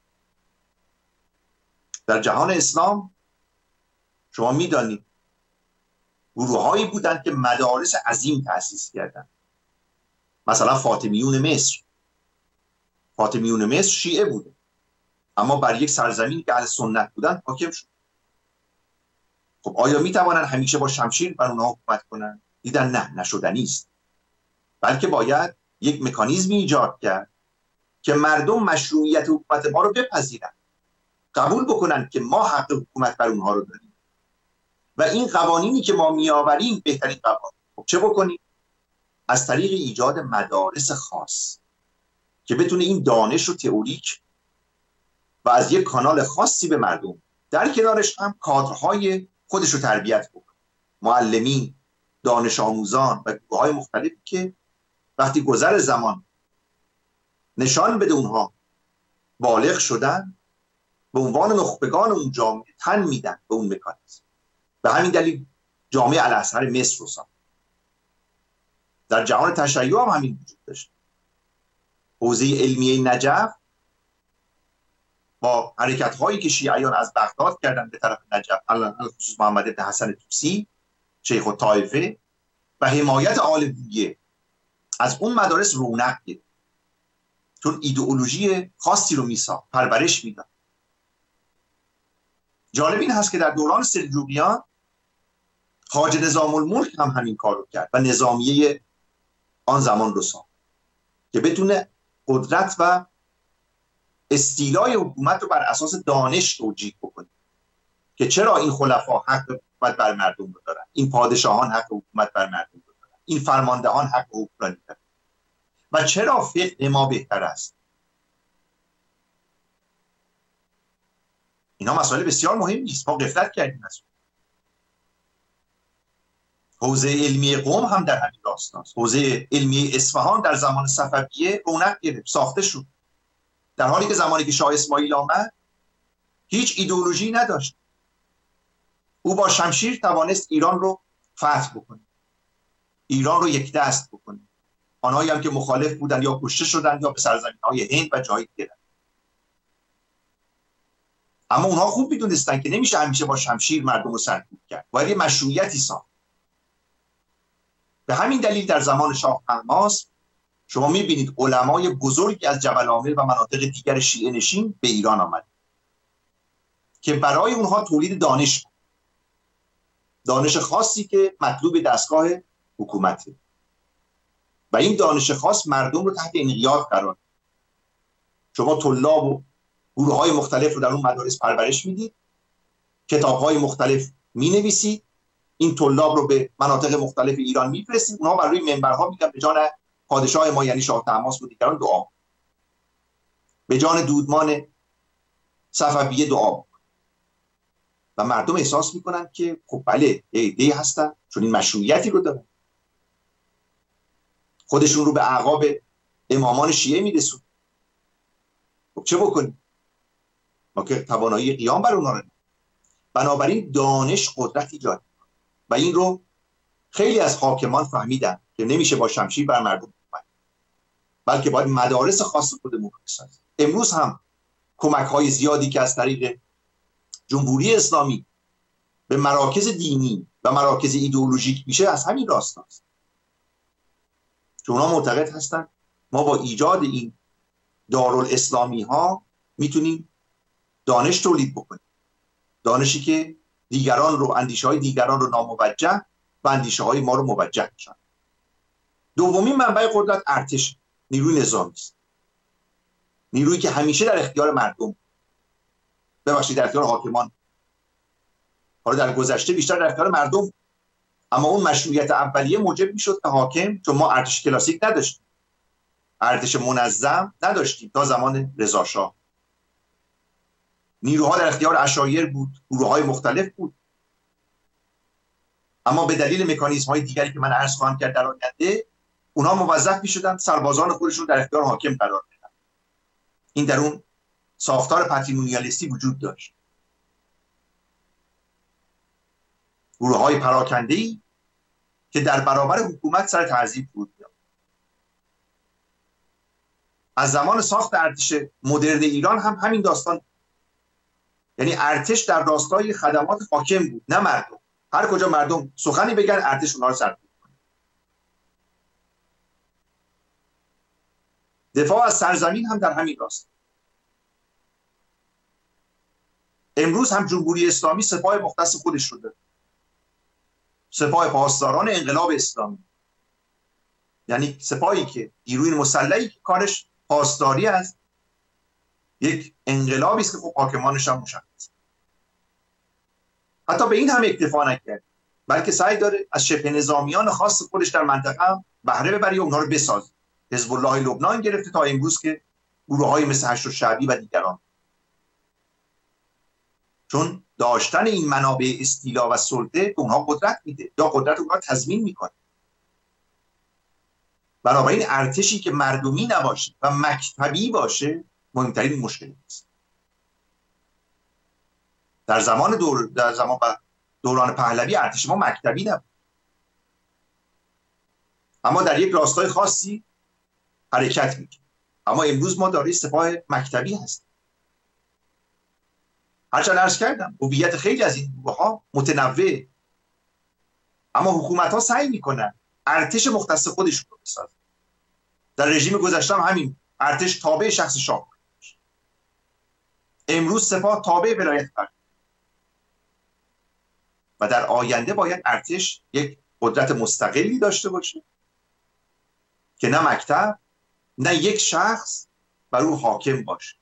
در جهان اسلام شما میدانید گروه‌هایی بودند که مدارس عظیم تأسیس کردند. مثلا فاطمیون مصر. فاطمیون مصر شیعه بوده اما بر یک سرزمینی که اهل سنت بودند حاکم شد. خب آیا میتوانند همیشه با شمشیر بر اونها حکومت کنند؟ دیدن نه، نشدنی است. بلکه باید یک مکانیزمی ایجاد کرد که مردم مشروعیت حکومت ما رو بپذیرند، قبول بکنند که ما حق حکومت بر اونها رو داریم و این قوانینی که ما میآوریم بهترین قوانین. خب چه بکنیم؟ از طریق ایجاد مدارس خاص که بتونه این دانش رو تئوریک و از یک کانال خاصی به مردم، در کنارش هم کادرهای خودش رو تربیت بکنه، معلمین، دانش آموزان و گروه‌های مختلفی که وقتی گذر زمان نشان بده اونها بالغ شدن، به عنوان نخبگان اون جامعه تن میدن به اون مکانیزم. به همین دلیل جامعه الازهر مصر رو ساخت. در جهان تشیع هم همین وجود داشت. حوزه علمیه نجف با حرکت هایی که شیعیان از بغداد کردن به طرف نجف، الان خصوص محمد بن حسن طوسی شیخ الطائفه و حمایت آل بویه، از اون مدارس رونق گرفت، چون ایدئولوژی خاصی رو میساخت، پرورش میداد. جالب این هست که در دوران سلجوقیان خواجه نظام الملک هم همین کار رو کرد و نظامیه آن زمان رو ساخت که بتونه قدرت و استیلای حکومت رو بر اساس دانش توجیه بکنه که چرا این خلفا حق حکومت بر مردم رو دارن، این پادشاهان حق حکومت بر مردم رو دارن، این فرماندهان حق حکمرانی دارن و چرا فقه ما بهتر است. اینا مسائل بسیار مهم نیست، ما غفلت کردیم از اون. حوزه علمی قم هم در همین راستاست. حوزه علمی اصفهان در زمان صفویه رونق گرفت، ساخته شد، در حالی که زمانی که شاه اسماعیل آمد هیچ ایدئولوژی نداشت. او با شمشیر توانست ایران رو فتح بکنه، ایران رو یک دست بکنه. آنهایی هم که مخالف بودن یا کشته شدن یا به سرزمین‌های هند و جای دیگه. اما اونها خوب میدونستن که نمیشه همیشه با شمشیر مردم رو سرکوب کرد، باید یه مشروعیتی ساخت. به همین دلیل در زمان شاه طهماسب شما میبینید علمای بزرگی از جبل عامر و مناطق دیگر شیعه نشین به ایران آمد که برای اونها تولید دانش بود. دانش خاصی که مطلوب دستگاه حکومته و این دانش خاص مردم رو تحت انقیاد قرار. شما طلاب و گروه های مختلف رو در اون مدارس پرورش میدید، کتاب های مختلف می نویسید، این طلاب رو به مناطق مختلف ایران میفرستید، اونها بر روی منبرها میگن به جان پادشاه ما یعنی شاه طهماسب و دیگران دعا، به جان دودمان صفویه دعا، و مردم احساس میکنن که خب بله یه ایده هستن چون این مشروعیتی رو دارن، خودشون رو به اعقاب امامان شیعه میرسون. خب چه بکنیم؟ ما که توانایی قیام بر اونها رو. بنابراین دانش قدرت ایجاد میکنه و این رو خیلی از حاکمان فهمیدن که نمیشه با شمشیر بر مردم اومد، بلکه باید مدارس خاص خودمون رو بسازیم. امروز هم کمک های زیادی که از طریق جمهوری اسلامی به مراکز دینی و مراکز ایدئولوژیک میشه از همین راستاست، چون اونا معتقد هستن ما با ایجاد این دارالاسلامی ها میتونیم دانش تولید بکنیم، دانشی که دیگران رو، اندیشه های دیگران رو ناموجه و اندیشه های ما رو موجه میشن. دومین منبع قدرت ارتش، نیروی نظامی است، نیرویی که همیشه در اختیار مردم، ببخشید در اختیار حاکمان، حالا در گذشته بیشتر در اختیار مردم، اما اون مشروعیت اولیه موجب میشد که حاکم، چون ما ارتش کلاسیک نداشتیم، ارتش منظم نداشتیم تا زمان رضا شاه، نیروها در اختیار عشایر بود، گروه‌های مختلف بود، اما به دلیل مکانیزم های دیگری که من عرض خواهم کرد در آینده، اونها موظف میشدن سربازان خودشون در اختیار حاکم قرار بدن. این در اون ساختار پاتریمونیالیستی وجود داشت، گروه‌های پراکنده‌ای که در برابر حکومت سر تعظیم بود. از زمان ساخت ارتش مدرن ایران هم همین داستان، یعنی ارتش در راستای خدمات حاکم بود نه مردم. هر کجا مردم سخنی بگن ارتش اونها رو سرکوب کنه. دفاع از سرزمین هم در همین راست. امروز هم جمهوری اسلامی سپاه مختص خودش رو داره، سپاه پاسداران انقلاب اسلامی، یعنی سپاهی که نیروی مسلحی که کارش پاسداری است، یک انقلابی است که خب حاکمانش هم مشخص. حتی به این هم اکتفا نکرد، بلکه سعی داره از شبه نظامیان خاص خودش در منطقه هم بهره ببره و اونها رو بسازه. حزب الله لبنان گرفته تا امروز که گروه‌های مثل هشت شعبی و دیگران، چون داشتن این منابع استیلا و سلطه به اونها قدرت میده یا قدرت اونها تضمین میکنه. بنابراین ارتشی که مردمی نباشه و مکتبی باشه مهمترین مشکل است. در زمان دور در زمان دوران پهلوی ارتش ما مکتبی نبود، اما در یک راستای خاصی حرکت میکنه. اما امروز ما دارای سپاه مکتبی هستیم. هرچند عرض کردم هویت خیلی از این گروه‌ها متنوع، اما حکومت‌ها سعی میکنن ارتش مختص خودشون رو بسازن. در رژیم گذشته هم همین، ارتش تابع شخص شاه، امروز سپاه تابع ولایت فقیه و در آینده باید ارتش یک قدرت مستقلی داشته باشه که نه مکتب نه یک شخص بر او حاکم باشه.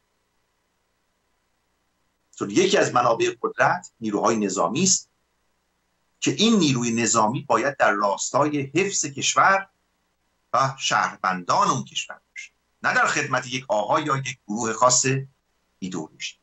چون یکی از منابع قدرت نیروهای نظامی است که این نیروی نظامی باید در راستای حفظ کشور و شهروندان اون کشور باشه، نه در خدمت یک آقا یا یک گروه خاص ایدئولوژی.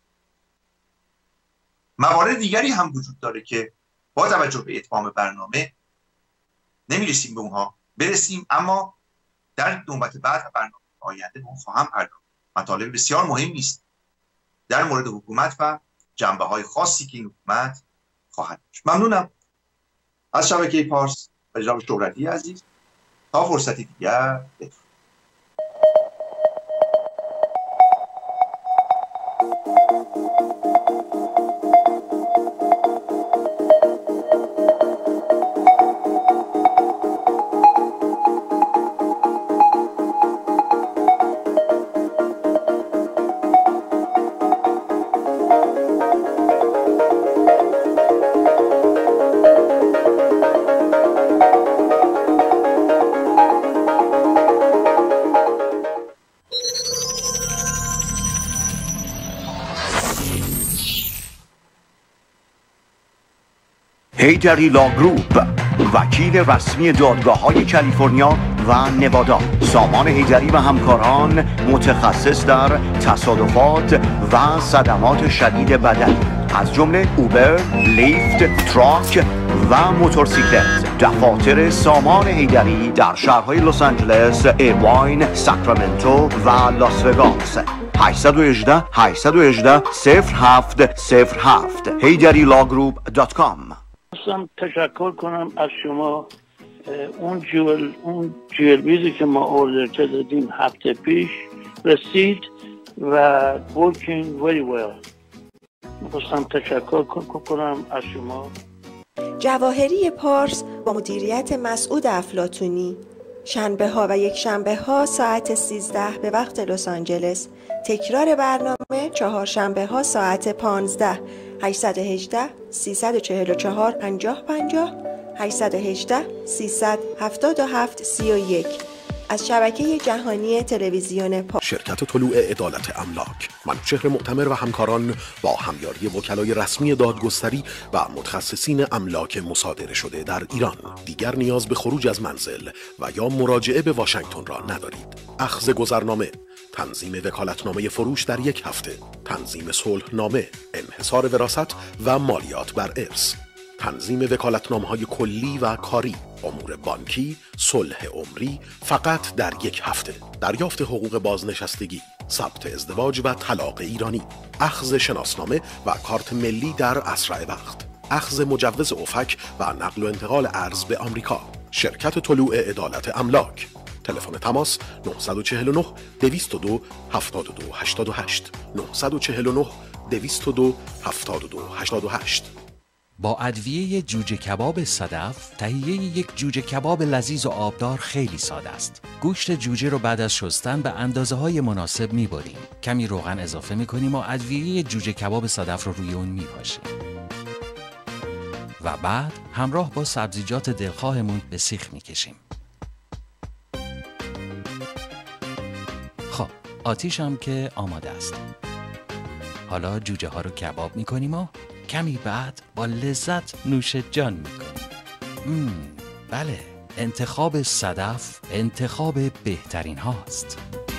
موارد دیگری هم وجود داره که با توجه به اتمام برنامه نمیرسیم به اونها، برسیم اما در نوبت بعد و برنامه آینده اون خواهم پرداخت. مطالب بسیار مهمی است در مورد حکومت و جنبه‌های خاصی که این حکومت خواهد داشت. ممنونم از شبکه پارس و جناب شهرتی عزیز. تا فرصتی دیگر بدرود. هیدری لا گروپ، وکیل رسمی دادگاه‌های کالیفرنیا و نوادا. سامان هیدری و همکاران متخصص در تصادفات و صدمات شدید بدنی از جمله اوبر، لیفت، تراک و موتورسیکلت. دفاتر سامان حیدری در شهرهای لس آنجلس، ایرواین، ساکرامنتو و لاس وگاس. هشت یک هشت هشت یک هشت صفر هفت صفر هفت حیدری لاگروپ دات کام. خواستم تشکر کنم از شما. اون جول اون جول بیزی که ما اوردر کردیم هفته پیش رسید و working very well. خواستم تشکر کنم از شما. جواهری پارس با مدیریت مسعود افلاطونی، شنبه ها و یک شنبه ها ساعت سیزده به وقت لس آنجلس. تکرار برنامه چهار شنبه ها ساعت پانزده. هشت یک هشت سه چهار چهار پنجاه پنجاه هشت یک هشت سه هفت هفت سه یک از شبکه جهانی تلویزیون پا. شرکت طلوع عدالت املاک، منوچهر معتمر و همکاران با همیاری وکلای رسمی دادگستری و متخصصین املاک مصادره شده در ایران دیگر نیاز به خروج از منزل و یا مراجعه به واشنگتن را ندارید. اخذ گذرنامه، تنظیم وکالتنامه فروش در یک هفته، تنظیم صلحنامه، انحصار وراثت و مالیات بر ارث، تنظیم وکالتنامه‌های کلی و کاری، امور بانکی، صلح عمری فقط در یک هفته، دریافت حقوق بازنشستگی، ثبت ازدواج و طلاق ایرانی، اخذ شناسنامه و کارت ملی در اسرع وقت، اخذ مجوز افک و نقل و انتقال ارز به آمریکا. شرکت طلوع عدالت املاک. تلفن تماس نه چهار نه دویست و دو هفتاد و دو هشتاد و هشت نه چهار نه دویست و دو هفتاد و دو هشتاد و هشت. با ادویه جوجه کباب صدف، تهیه یک جوجه کباب لذیذ و آبدار خیلی ساده است. گوشت جوجه رو بعد از شستن به اندازه های مناسب می‌بریم. کمی روغن اضافه می‌کنیم و ادویه جوجه کباب صدف رو روی اون می‌پاشیم. و بعد همراه با سبزیجات دلخواهمون به سیخ می‌کشیم. خب، آتیش هم که آماده است. حالا جوجه ها رو کباب می‌کنیم و کمی بعد با لذت نوش جان میکنیم. بله، انتخاب صدف انتخاب بهترین هاست.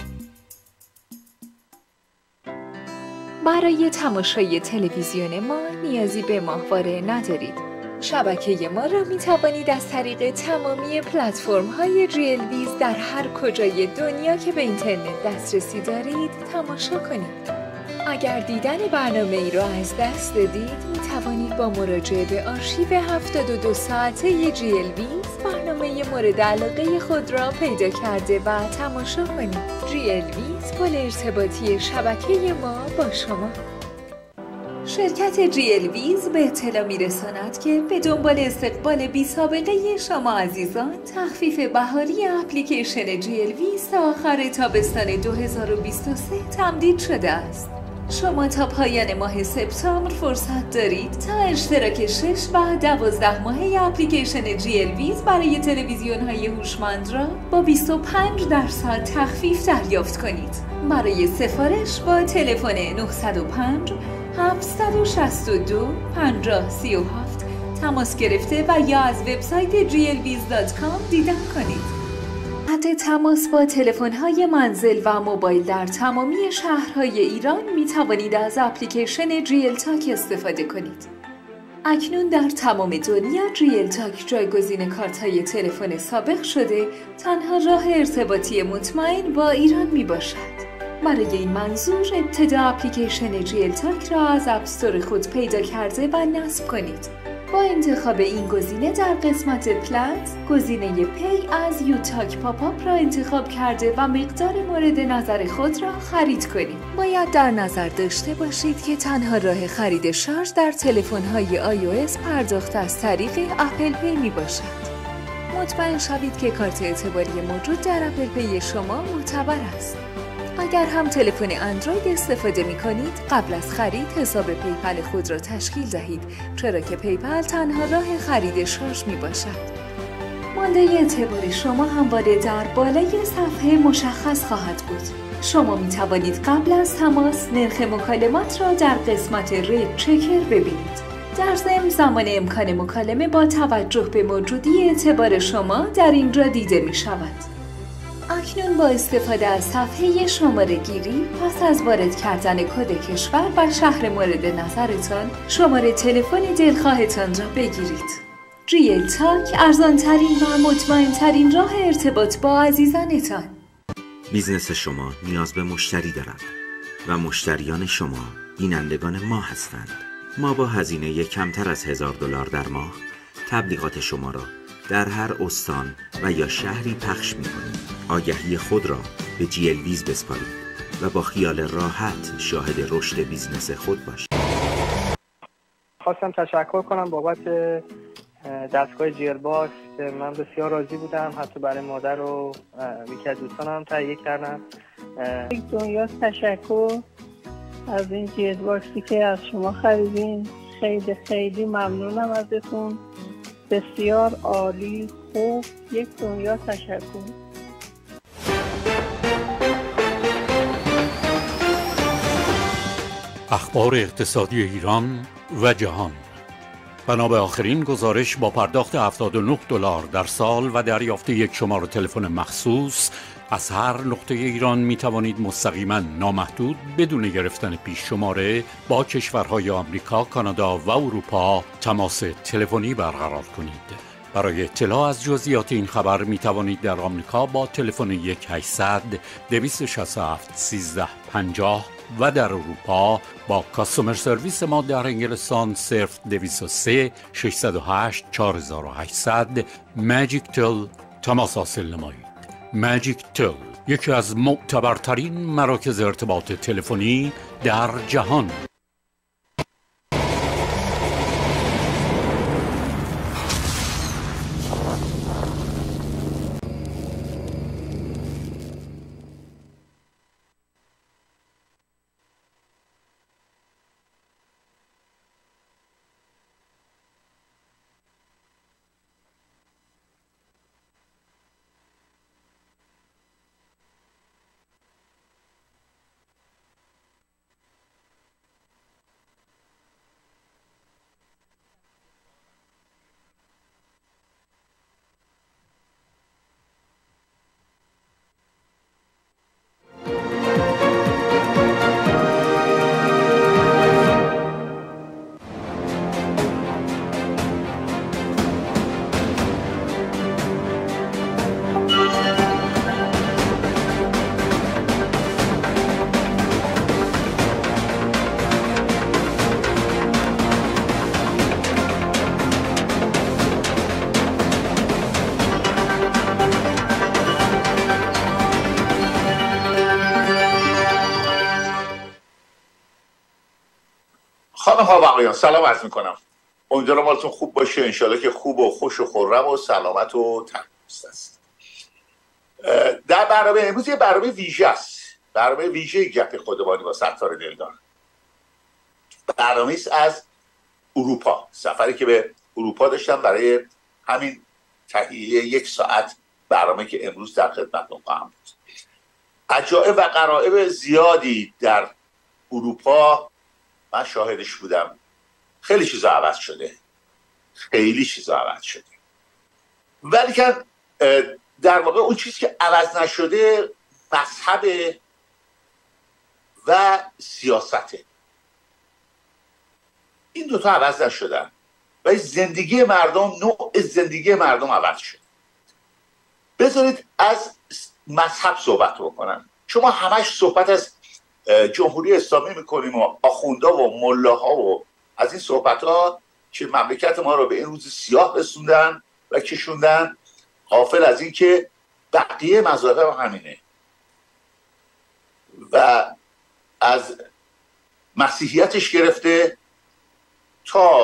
برای تماشای تلویزیون ما نیازی به ماهواره ندارید. شبکه ما را می توانید از طریق تمامی پلتفرم های ریل ویز در هر کجای دنیا که به اینترنت دسترسی دارید تماشا کنید. اگر دیدن برنامه ای را از دست دادید می توانید با مراجعه به آرشیو هفتاد و دو ساعته جی ال ویز برنامه مورد علاقه خود را پیدا کرده و تماشا کنید. جی ال ویز پل ارتباطی شبکه ما با شما. شرکت جی ال ویز به اطلاع می رساند که به دنبال استقبال بی سابقه شما عزیزان تخفیف بهاری اپلیکیشن جی ال ویز تا آخر تابستان دو هزار و بیست و سه تمدید شده است. شما تا پایان ماه سپتامبر فرصت دارید تا اشتراک شش و دوازده ماهه اپلیکیشن جی ال ویز برای تلویزیون های هوشمند را با بیست و پنج درصد تخفیف دریافت کنید. برای سفارش با تلفن نه صفر پنج هفت شش دو پنجاه سی و هفت تماس گرفته و یا از وبسایت جی ال ویز دات کام دیدن کنید. خط تماس با تلفن‌های منزل و موبایل در تمامی شهرهای ایران می توانید از اپلیکیشن جیل تاک استفاده کنید. اکنون در تمام دنیا جیل تاک جایگزین کارت‌های تلفن سابق شده تنها راه ارتباطی مطمئن با ایران می باشد. برای این منظور ابتدا اپلیکیشن جیل تاک را از اپستور خود پیدا کرده و نصب کنید. با انتخاب این گزینه در قسمت پلنز، گزینه پی از یوتاک پاپ آپ را انتخاب کرده و مقدار مورد نظر خود را خرید کنید. باید در نظر داشته باشید که تنها راه خرید شارژ در تلفن‌های آی او اس پرداخت از طریق اپل پی می باشد. مطمئن شوید که کارت اعتباری موجود در اپل پی شما معتبر است. اگر هم تلفن اندروید استفاده می کنید، قبل از خرید حساب پیپل خود را تشکیل دهید، چرا که پیپل تنها راه خرید شارژ می باشد. مانده اعتبار شما همواره در بالای صفحه مشخص خواهد بود. شما می توانید قبل از تماس نرخ مکالمات را در قسمت ریت چکر ببینید. در ضمن زمان امکان مکالمه با توجه به موجودی اعتبار شما در اینجا دیده می شود. اکنون با استفاده از صفحه شماره گیری پس از وارد کردن کد کشور و شهر مورد نظرتان شماره تلفن دلخواهتان را بگیرید. ریل تاک، ارزان ترین و مطمئن ترین راه ارتباط با عزیزانتان. بیزنس شما نیاز به مشتری دارد و مشتریان شما بینندگان ما هستند. ما با هزینه کمتر از هزار دلار در ماه تبلیغات شما را در هر استان و یا شهری پخش می‌کنیم. آگهی خود را به جی ال ویز بسپارید و با خیال راحت شاهد رشد بیزنس خود باشید. خواستم تشکر کنم بابت دستگاه جی ال باکس که من بسیار راضی بودم، حتی برای مادر و یکی از دوستانم تهیه کردم. یک دنیا تشکر از این جی ال باکسی که از شما خریدین، خیلی خیلی ممنونم ازتون، بسیار عالی، خوب، یک دنیا تشکر. اخبار اقتصادی ایران و جهان. بنا به آخرین گزارش با پرداخت هفتاد و نه دلار در سال و دریافت یک شماره تلفن مخصوص از هر نقطه ایران می توانید مستقیما نامحدود بدون گرفتن پیش شماره با کشورهای آمریکا، کانادا و اروپا تماس تلفنی برقرار کنید. برای اطلاع از جزئیات این خبر می توانید در آمریکا با تلفن یک هشتصد دویست و شصت و هفت سیزده پنجاه و در اروپا با کاستومر سرویس ما در انگلستان صرف دویست و سه ششصد و هشت چهار هزار و هشتصد ماجیک تل تماس حاصل نمایید. ماجیک تل، یکی از معتبرترین مراکز ارتباط تلفنی در جهان. خانم ها و آقایان سلام عرض میکنم. امیدوارم حالتون خوب باشه، انشالله که خوب و خوش و خرم و سلامت و تندرست است. در برنامه امروز یه برنامه ویژه است، برنامه ویژه گپ خودبانی با ستار دلدار. برنامه است از اروپا، سفری که به اروپا داشتم برای همین تهیه یک ساعت برنامه که امروز در خدمتتون خواهم بود. عجایب و غرایب زیادی در اروپا من شاهدش بودم. خیلی چیزا عوض شده، خیلی چیزا عوض شده، ولی که در واقع اون چیزی که عوض نشده مذهب و سیاسته. این دوتا عوض نشدن و زندگی مردم، نوع زندگی مردم عوض شد. بذارید از مذهب صحبت بکنم. شما همش صحبت از جمهوری اسلامی میکنیم و آخوندا و ملاها و از این صحبت ها که مملکت ما رو به این روز سیاه رسوندن و کشوندن، غافل از این که بقیه مذاهب همینه و از مسیحیتش گرفته تا